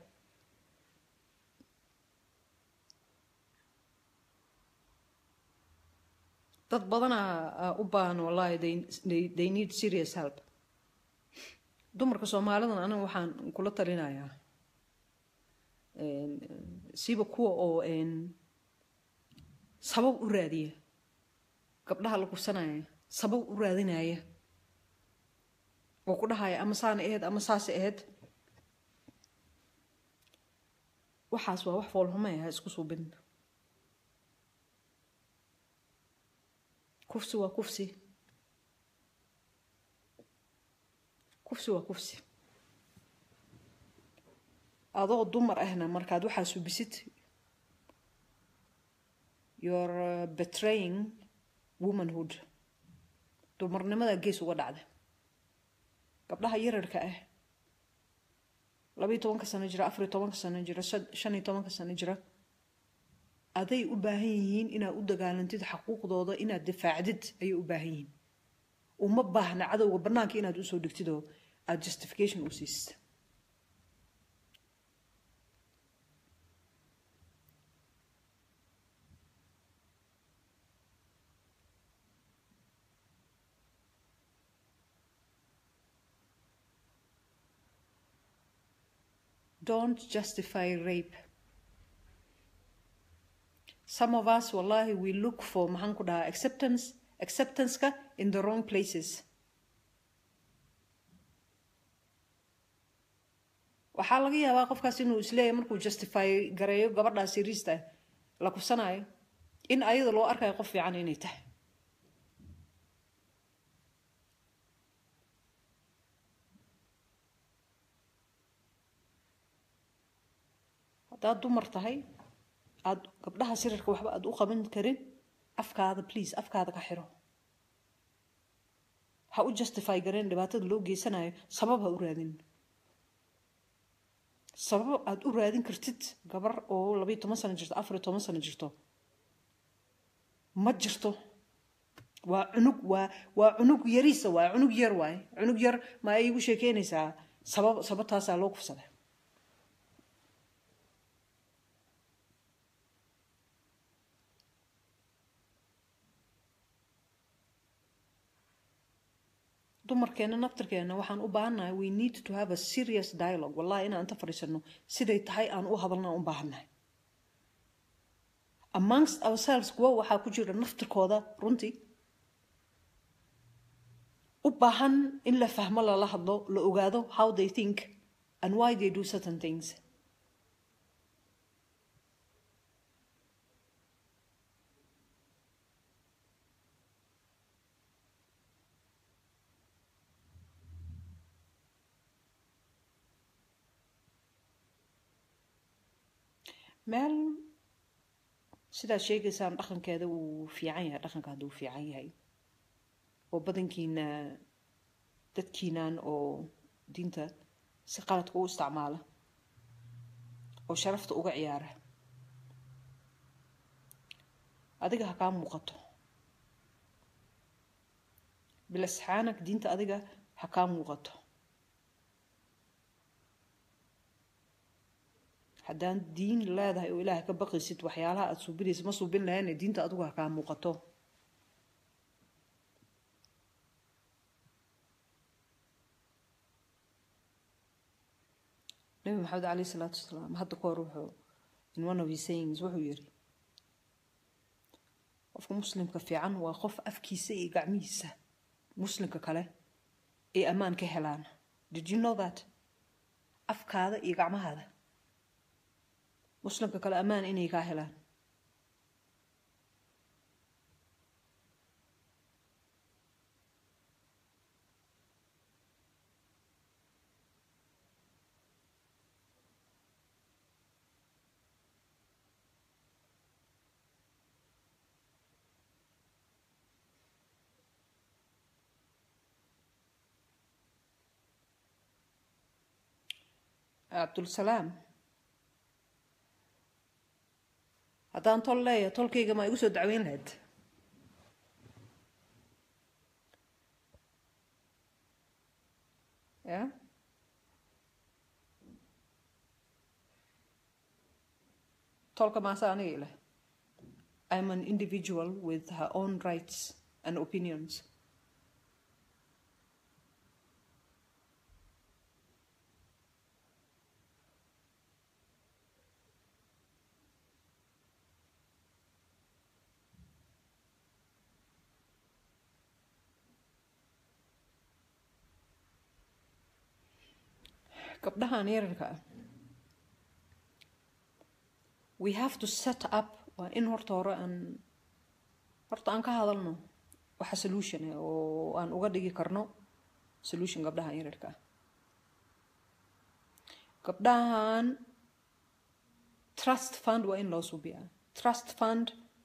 dad badana u baahan wallahi they need serious help. dumarka Soomaalidan aniga waxaan kula talinayaa siba kuwa oo sabab u raadiya gabdhaha la kursanaya sabab u raadinaya oo ku dhahaya ama saan aheed ama saas aheed waxaas waa wax foolxumeeya isku suubin. kufsi waa kufsi. kufsi waa kufsi. adoo dumar ahna markaad waxaa subisid you're betraying womanhood. dumarnimada gees uga dhacda. gabdhaha yararka ah 12 sano jira 14 sano jira 15 sano jira aday u baahan yihiin inaad u dagaalantid xaquuqdooda inaad difaacdid ay u baahan yihiin. uma baahna cadowga banaanka inaad u soo dhigtid oo aad justification u siisid. Don't justify rape. Some of us, wallahi, we look for acceptance in the wrong places. waxaa laga yaabaa qofkaas inuu isleeyahay markuu justify gareeyo gabadhaas siriista la kusanayo in ayada loo arkayo qof fiican inay tahay. haddaad dumar tahay aad gabdhaha sirarka waxba aad u qaban karin afkaada please afkaada ka xiro. ha u justify gareen dhibaatada loo geysanayo sabab ha u raadin. sabab aad u raadin kartid gabar oo 12 sano jirto 14 sano jirto ma jirto. waa cunug yariisa waa cunug yar waay. cunug yar ma ay igu sheekeynaysaa sababtaas loo kufsaday. dumarkeena naftarkeena waxaan u baahanahay we need to have a serious dialogue. wallahi inaan inta fariisano siday tahay aan u hadalna u baahanahay amongst ourselves. kuwa waxaa ku jira naftarkooda runtii u baahan in la fahmo lala hadlo la ogaado how they think and why they do certain things. meel sidaad sheegaysaan dhaqankeeda uu fiican yahay dhaqanka hadduu fiican yahay oo badankiina dadkiinaan oo diinta si qaladka u isticmaala oo sharafta uga ciyaara adiga ha kaa muuqato. bilasxaanak diinta adiga ha kaa muuqato. haddaan diin leedahay oo ilaahay ka baqaysid waxyaalaha aad suubinaysid ma suubin lahayn diinta adigu ha kaa muuqato. nabi maxamed alayhi salaatu wasalaam hadda ka hor wuxuu in one of his sayings wuxuu yiri qofka muslimka fiican waa qof afkiisa iyo gacmihiisa muslimka kale ay amaan ka helaan. Did you know that? afkaada iyo gacmahaada muslimka kale amaan inay ka helaan. عبد السلام هدان طلّي طلّكيga ma igu soo dacweyn lahayd yeah tolka ma saaniga leh I'm an individual with her own rights and opinions. Gabdhahan yararka we have to set up in horta hore aan ka hadalno waxa solution oo aan uga dhigi karno solution gabdhahan yararka gabdhahan trust fund waa in loo suubiyaa trust fund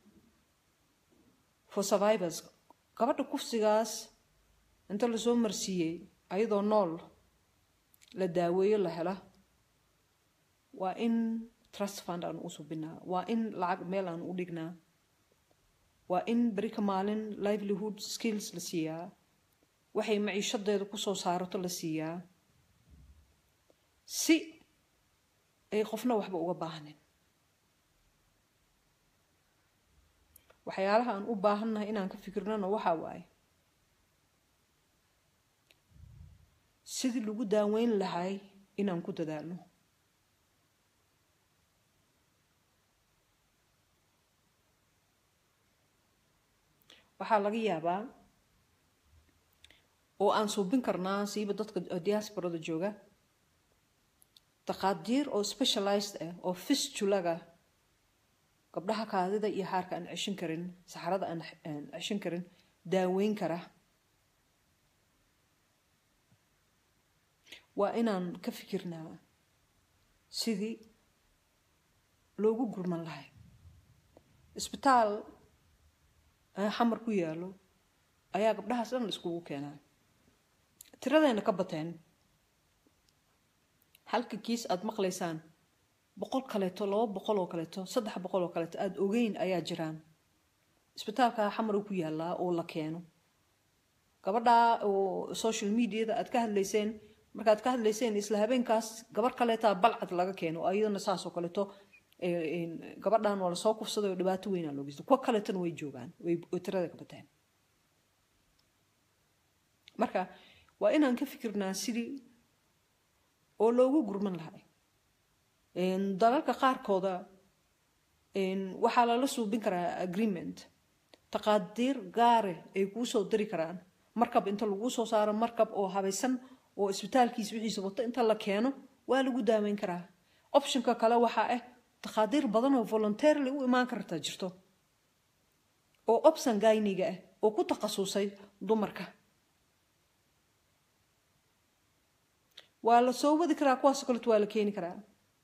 for survivors gabadha kufsigaas inta la soo marsiiyay ayadoo nool la daaweeyo la hela waa in trust fund aan u suubinaa waa in lacag meel aan u dhignaa waa in berika maalin livelihood skills la siiyaa waxay maciishadeedu ku soo saarato la siiyaa si ay qofna waxba uga baahanin waxyaalaha aan u baahannahay inaan ka fikirnano waxa waaye sidii lagu daaweyn lahay inaan ku dadaalno waxaa laga yaabaa oo aan suubin karnaa siiba dadka diasporada jooga taqaadiir oo specialized ah oo fistulaga gabdhaha kaadida iyo xaarka aan cishin karin saxarada aan cishin karin daaweyn kara waa inaan ka fikirnaa sidii loogu gurman lahay isbitaal xamar ku yaalo ayaa gabdhahaas dhan iskugu keenaa tiradeena ka bateen halka kiis aad maqlaysaan 100 kaleeto 200 oo kaleeto 300 oo kaleeto aad ogeyn ayaa jiraan isbitaalka xamar ku yaala oo la keeno gabadha oo social media aad ka hadlayseen markaad ka hadlayseen isla habeenkaas gabar kaleeta balcad laga keeno ayadana saas oo kaleeto gabadhan wala soo kufsaday oo dhibaato weyn aan loo geysto kuwa kaleetana way joogaan way tirada ka bateen marka waa inaan ka fikirnaa sidii oo loogu gurman lahay dalalka qaarkooda waxaa lala suubin karaa agreement taqaadiir gaare ay kuu soo diri karaan markab inta lagu soo saaro markab oo habaysan oo isbitaalkiisa wixiisa wato inta la keeno waa lagu daaweyn karaa optionka kale waxa ah taqaadiir badan oo voluntarily u imaan karta jirto oo option gayniga ah oo ku takhasusay dumarka waa la soo wadi karaa kuwaas kale waa la keeni karaa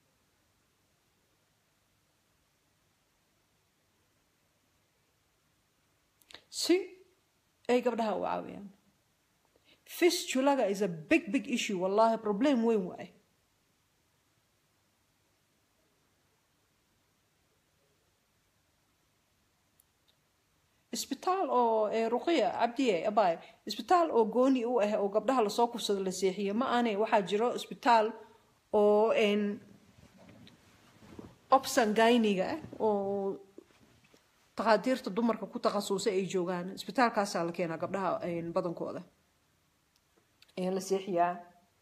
si ay gabdhaha u caawiyaan fistulaga is a big issue wallahi problem weyn waay isbitaal oo ruqiya abdiye abay isbitaal oo gooni u ah oo gabdhaha la soo kufsado la seexiyo ma aanay waxa jiro isbitaal oo option gayniga oo taqaadiirta dumarka ku takhasusay ay joogaan isbitaalkaas la keenaa gabdhaha badankooda la seexiyaa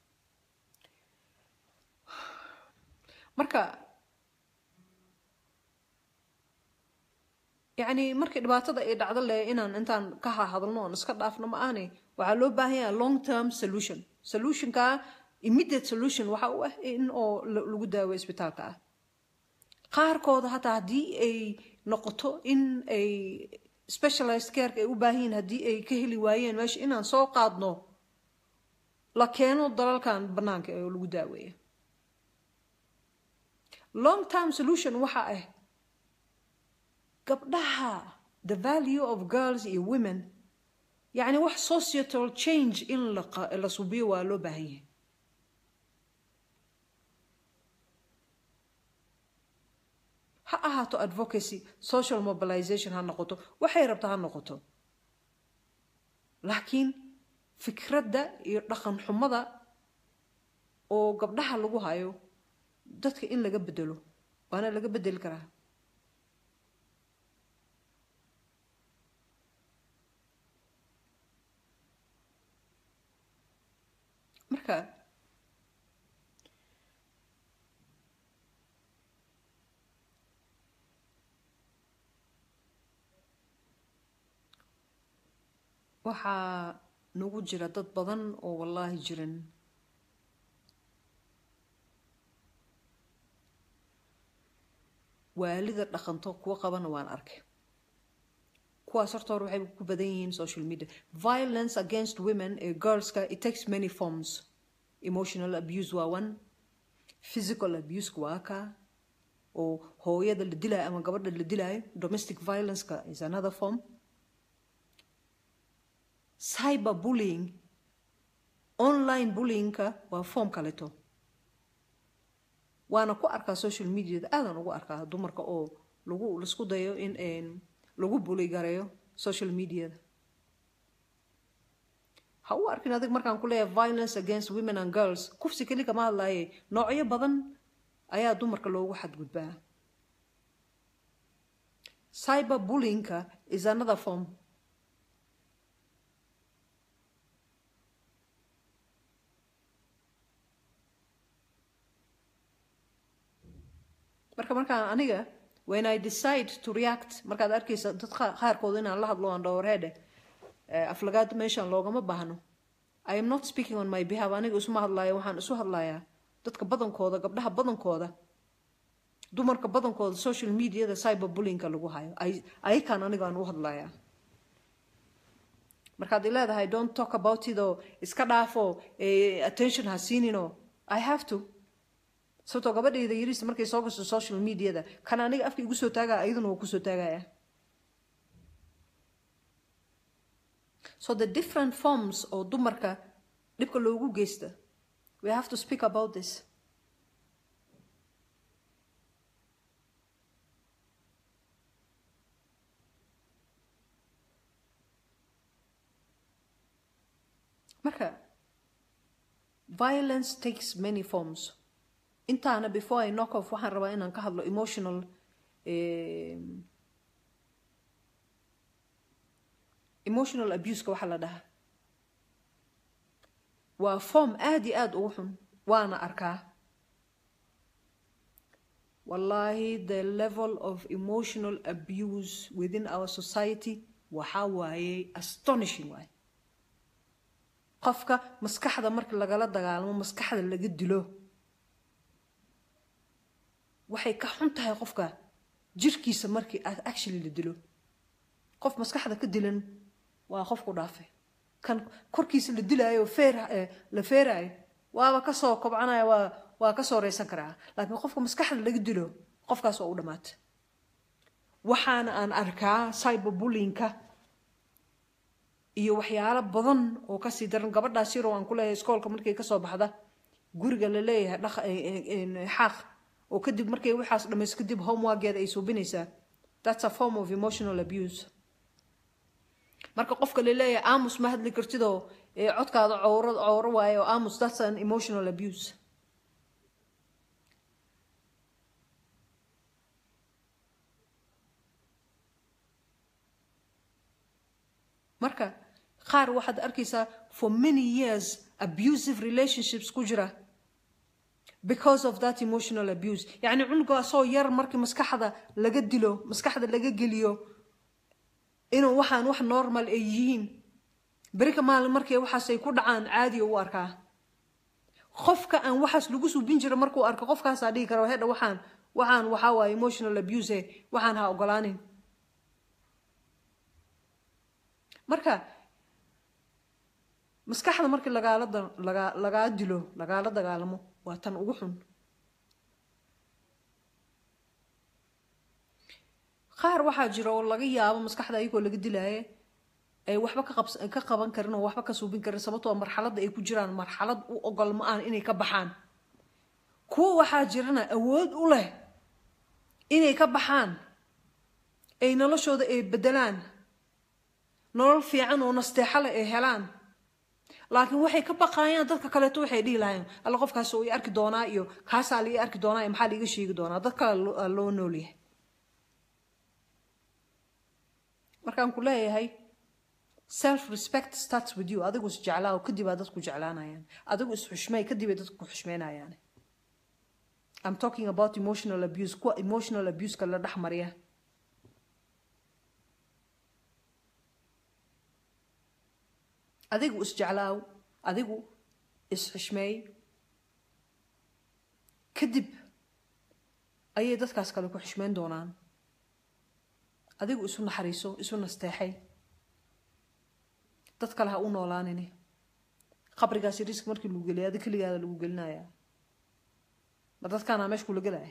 marka يعني markii dhibaatada ay dhacdo leh inaan intaan ka hadalno oo iska dhaafno ma aanay waxa loo baahan yahay long term solution ka immediate solution waxa uu ah in oo lagu daaweeyo isbitaalka ah qaarkooda hataa hadii ay noqoto in ay specialized care ay u baahan yihiin hadii ay ka heli waayeen meesha inaan soo qaadno la keeno dalalkan banaanka ee lagu daaweeyo long term solution waxa ah gabdhaha the value of girls and women يعني wax societal change in la subiyo waa loo baahan yahay ha ahaato advocacy social mobilization ha noqoto waxay rabtaa ha noqoto laakiin fikradda iyo dhaqan xumada oo gabdhaha lagu hayo dadka in laga bedelo waana laga bedeli karaa marka waxaa nagu jira dad badan oo wallaahi jiran waalida dhaqanto kuwa qabana waan arkay kuwaas horta hore waxay ku badan yihiin social media violence against women girlska it takes many forms emotional abuse waa one physical abuse waa ka oo hooyada la dilaayo ama gabadha la dilaayo domestic violence ka is another form cyberbullying online bullying ka waa form kaleeto waana ku arkaa social media aadan ugu arkaa dumarka oo lagu isku dayo in lagu bully gareeyo social media ha u arkin adig markaan ku leeyahay violence against women and girls kufsi kali kama hadlaaye noocyo badan ayaa dumarka loogu xadgudbaa cyberbullying ka is another form markaan aniga when I decide to react markaad arkaysa dad qaarkood inaan la hadlo aan dhowreede aflagaad meeshan loogama baahno I am not speaking on my behalf aniga isuma hadlaayo waxaan isu hadlayaa dadka badankooda gabdhaha badankooda dumarka badankooda social media cyberbullying lagu hayo ay kan aniga aan u hadlayaa markaad leedahay don't talk about it oo iska dhaafo attention ha siinino I have to sababtoo gabadhayda yariista markay soo gasho social media kan aniga afka igu soo taagaa ayaduna waa ku soo taagaya so the different forms oo dumarka dhibka loogu geysta we have to speak about this marka violence takes many forms intaana before I knock off waxaan rabaa inaan ka hadlo emotional abuse ka waxa la dhahaa waa form aad iyo aad ugu xun waana arkaa wallahi the level of emotional abuse within our society waxa waaye astonishing waaye qofka maskaxda marka lagala dagaalamo maskaxda laga dilo waxay ka xun tahay qofka jirkiisa markii aad actually la dilo qof maskaxda ka dilan waa qof ku dhaafay kan korkiisa la dilaayo la feerayo waaba ka soo kobcanaya waa ka soo reysan karaa laakiin qofka maskaxda laga dilo qofkaas waa u dhamaatay waxaana aan arkaa cyberbullying-ka iyo waxyaalo badan oo ka sii daran gabadhaas yar oo aan ku leeyahay iskoolka markay ka soo baxda guriga la leeyahay xaq oo kadib markay waxaas dhameys kadib homework-geeda ay suubinaysaa that's a form of emotional abuse marka qofka la leeyahay aamus ma hadli kartidoo codkaada cowro waayo aamus that's an emotional abuse marka qaar waxaad arkaysaa for many years abusive relationships ku jira because of that emotional abuse يعني cunuga soo yar markii maskaxda laga dilo maskaxda laga geliyo inuu waxaan wax normal ay yihiin barika maalin markii waxaas ay ku dhacaan caadi u arkaa qofka aan waxaas lagu suubin jira markuu arko qofkaas aa dhigi karo heedha waxaan waxa waa emotional abuse waxaan ha ogolaanin marka maskaxda markii laga dilo lagala dagaalamo waa tan ugu xun qaar waxaa jira oo laga yaabo maskaxda ayagoo laga dilaaye ay waxba ka qaban karin oo waxba ka suubin karin sababtoo marxaladda ay ku jiraan marxalad u ogol ma aan inay ka baxaan kuwa waxaa jirana awood u leh inay ka baxaan ay noloshooda ay bedelaan nolol fiican oo nasteexa leh ay helaan laakiin waxay ka baqayaan dadka kale waxay dhihi lahayn alla qofkaas oo ay arki doonaa iyo kaas aan la arki doonaa maxaa liiga sheegi doonaa dadka loo noolyahay markaan ku leeyahay self respect starts with you adigu is jeclaa oo kadib aad dadku jeclaanayaan adigu is xushmay kadib aad dadku xushmeynayaan I'm talking about emotional abuse kuwa emotional abuse ka la dhaxmariya adigu is jeclaa adigu is xushmay kadib ayay dadkaas kale ku xushmeyn doonaan adigu isu naxariiso isu nasteexay dad kale ha u noolaanine qabrigaasi risk markii lagu geliyo adiga kaligaada lagu gelinayaa ma dadkaana meesha kula gelaya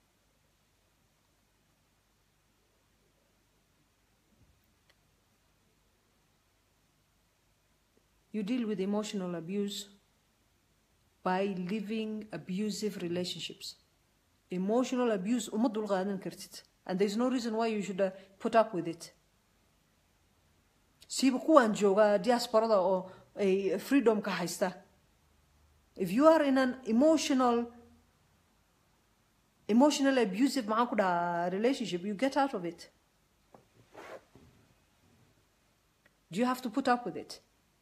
You deal with emotional abuse by living abusive relationships. Emotional abuse uma dulqaadan kartid. And there's no reason why you should put up with it. Siiba kuwaan jooga diasporada oo ay freedom ka haysta. If you are in an emotional abusive maxaan ku dhahaa relationship, you get out of it. Do you have to put up with it?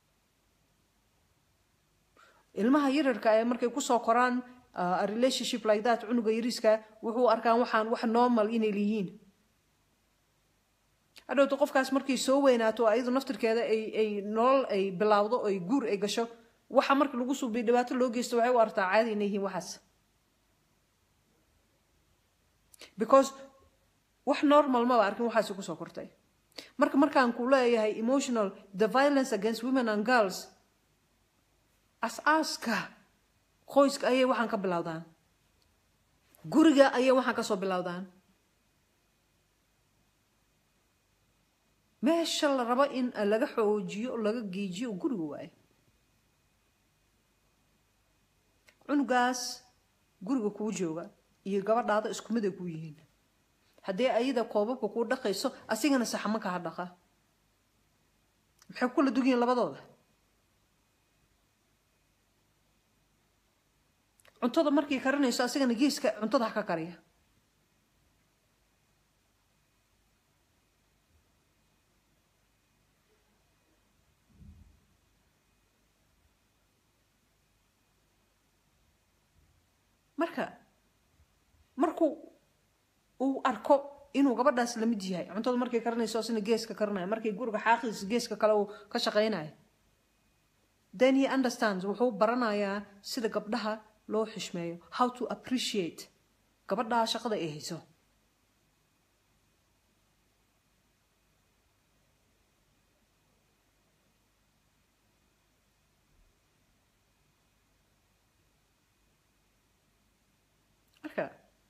ilmaha yararka ay markay ku soo koraan a relationship like that cunuga yariska wuxuu arkaan waxaan wax normal inay leeyihiin adoo qofkaas markii soo weynaato ayadu naftirkeeda ay nolol ay bilawdo ay guur ay gasho waxa markii lagu soo dhibaato loo geysto waxay u artaa caadi inay yihiin waxaas because wax normal ma arkin waxaas ku soo kortay markaan ku leeyahay emotional the violence against women and girls asaaska qoyska ayay waxaan ka bilowdaan guriga ayay waxaan ka soo bilowdaan meesha la rabo in laga xoojiyo laga geejiyo guriga waay cunugaas guriga kuu jooga iyo gabadhaada isku mid ay ku yihiin haddii ayada koobabka ku dhaqayso asigana saxamanka ha dhaqa maxay kula dugiin labadooda cuntada markii karinayso asigana geeska cuntada ka kariya markuu uu arko inuu gabadhaas la mid yahay cuntada markii karinayso asina geeska karinaya markii guriga xaaqis geeska kale uu ka shaqeynaayo then he understands wuxuu baranayaa sida gabdhaha loo xishmeeyo how to appreciate gabadha shaqada ay hayso marka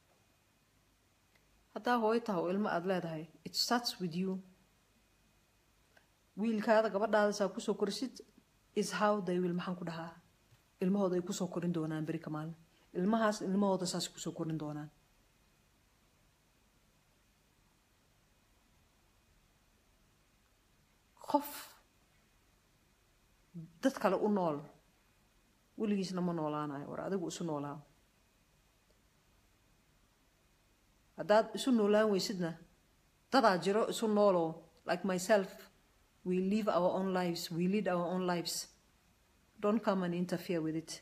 hadaa hooyta oo ilmo aad leedahay it starts with you wiilkaada gabadhaada saa ku soo korsid is how they will maxaan ku dhahaa ilmahooda ay ku soo korin doonaan bari kamaan ilmahaas ilmahooda saas ku soo korin doonaan qof dad kale u nool weligiisna ma noolaanayo war adigu isu noolaa haddaad isu noolaan weysidna dadaa jiro isu nooloo like myself we live our own lives we lead our own lives don't come and interfere with it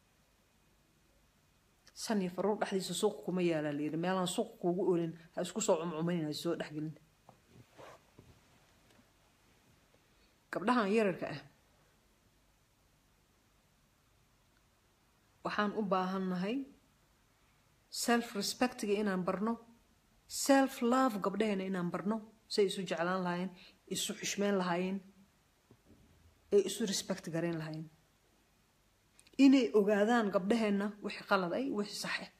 sani faruur dhaxdiisa suuq kuma yaala leeyahay meelan suuq kuugu oolin ha isku soo cumcumayna soo dhaxgelin gabdhahan yararka ah waxaan u baahanahay self respect inaan barno self love gabdhaheena inaan barno say isu jeclaan lahayn isu xushmeen lahayn ee isu respect gareyn lahayn inay ogaadaan gabdhaheena wixii qalad ay wixii sax ah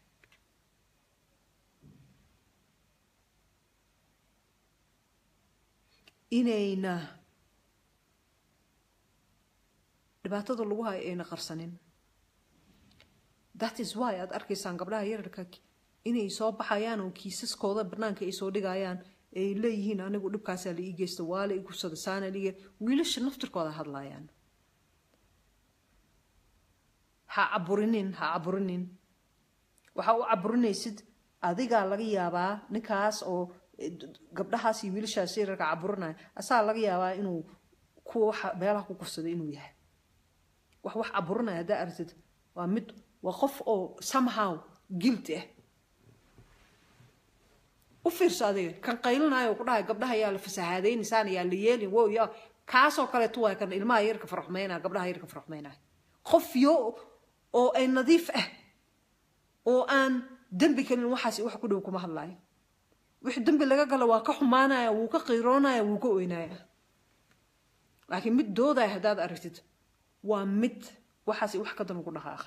inayna dhibaatada lagu hayo ayna qarsanin that is why aad arkaysaan gabdhaha yararka inay soo baxayaan oo kiisaskooda banaanka ay soo dhigayaan ay leeyihiin anigu dhibkaas la ii geysto waa la igu sadasaan liga wiilasha naftirkooda hadlayaan ha caburinin waxa uu caburinaysid adiga laga yaabaa ninkaas oo gabdhahaas iyo wiilashaas yarka caburinay asaa laga yaabaa inuu kuwa meelaha ku kufsado inuu yahay wax caburinay hada aragtid waa mid waa qof oo somehow guilty u fiirso adiga kan qaylinayo ku dhahay gabdhaha yaa la fasahadeynaysan yaa la yeelin woo yaa kaasoo kale tuwaa kan ilmaha yarka farxumeynaa gabdhaha yarka farxumeynaa qof yo oo ay nadiif oo aan dambi kalin waxaas wax ku dhow kuma hadlaayo wix dambi laga galo waa ka xumaanaya wuu ka qiiroonaya wuu ka oynaya laakiin mid dooday hadaad aragtid waa mid waxaas wax ka dan ugu dhaqaaqa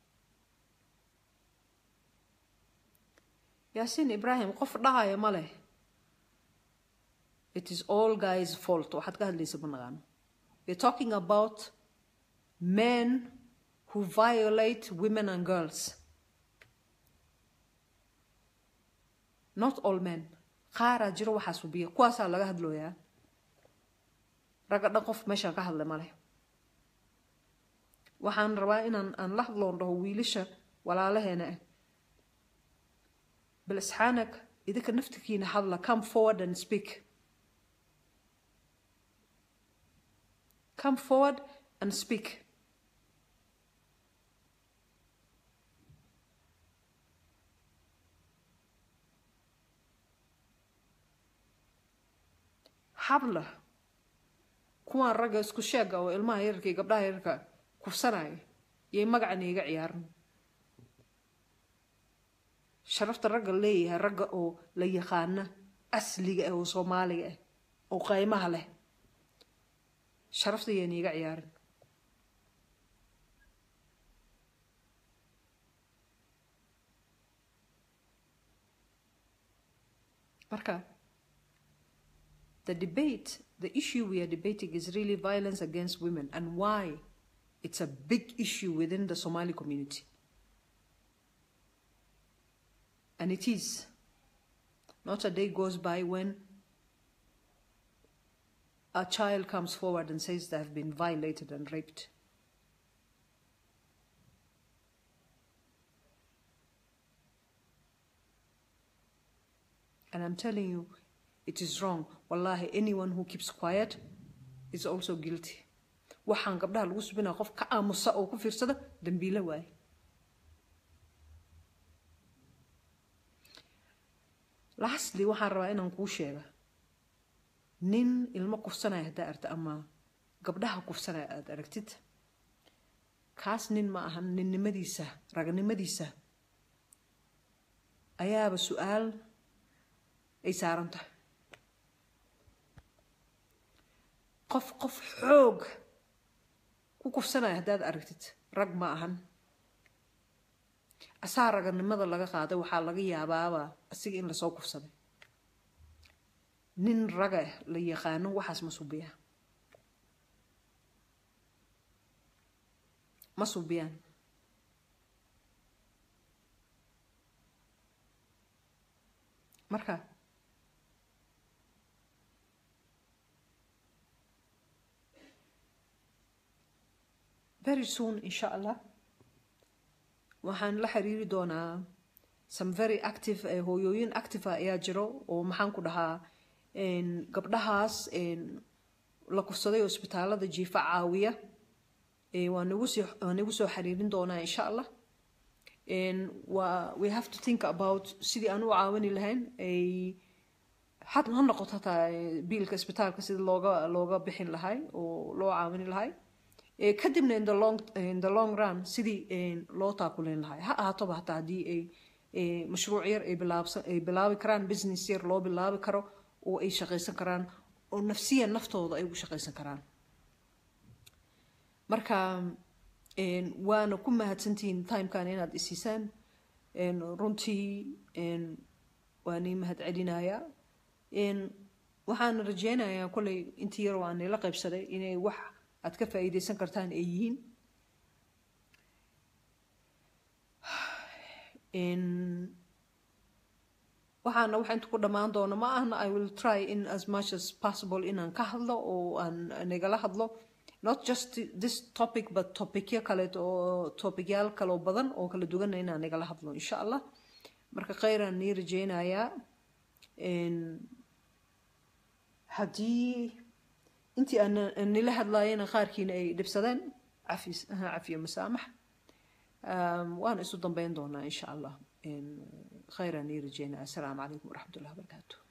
Yasin Ibrahim qof dhahaya ma leh it is all guys fault waxaad ka hadlaysaa banaan we're talking about men who violate women and girls not all men qaara jiro waxa subiya kuwaas laga hadlooyaa raga dhan qof meesha ka hadlay ma leh waxaan rabaa inaan la hadloon dhaho wiilasha walaalaheena bal isxaanak idinka naftikiina hadla come forward and speak come forward and speak habla kuwa raga isku sheega oo ilmaha yarkay gabdhaha yarka kufsanay yey magacan iga ciyaaran sharafta raga leeyahay raga oo la yaqaan asliga oo Soomaaliga oo qaymaha leh sharafta yeen iga ciyaaran marka the issue we are debating is really violence against women and why it's a big issue within the Somali community. And it is. Not a day goes by when a child comes forward and says they have been violated and raped. And I'm telling you, it is wrong. Wallahi, anyone who keeps quiet is also guilty. Waxaan gabdhaha lagu subinaa qof ka aamusa oo ku fiirsada dambiile waay. Lastly, waxaan rabaa inaan kuu sheega nin ilmo kufsanaya haddaa aragtid ama gabdhaha kufsanaya aad aragtid kaas nin ma ahan ninnimadiisa raganimadiisa ayaaba su'aal ay saaran tahay qof xoog ku kufsanaya hadaad aragtid rag ma ahan asaa raganimada laga qaaday waxaa laga yaabaaba asiga in la soo kufsaday nin raga la yaqaano waxaas ma subiyaan marka very soon inshallah waxaan la xiriiri doonaa some very active hooyooyin active ayaa jiro oo maxaan ku dhahaa gabdhahaas la kufsaday hospitaalada jiifa caawiya waan nagu soo xiriirin doonaa inshallah we have to think about sidii aan u caawini lahayn had ma noqoto hataa biilka isbitaalka sida looga bixin lahay oo loo caawini lahay kadibna in the long run sidii loo taakuleyn lahay ha ahaato hataa haddii ay mashruuc yar ay bilaabi karaan business yar loo bilaabi karo oo ay shaqaysan karaan oo nafsiyan naftooda ay ugu shaqaysan karaan marka waana ku mahadsantihiin timekan inaad isiisaan runtii waani mahad celinayaa waxaan rajeynayaa kolay intii yar waan la qaybsaday inay wax aad ka faa'iideysan kartaan ay yihiin waxaana waxa inta ku dhamaan doona ma ahna I will try in as much as possible inaan ka hadlo oo aan nagala hadlo not just this topic but topicyo kale oo topicyaal kale oo badan oo kala duwan inaan nagala hadlo insha Allah marka khayran ni rajeynayaa in hadii intii aan nila hadlaayeen qaarkiina ay dibsadeen cafiyo masaamax waan isu dambeyn doonaa insha Allah in khayran ni rajeynayaa assalamu alaykum wa rahmatullahi wa barakatuh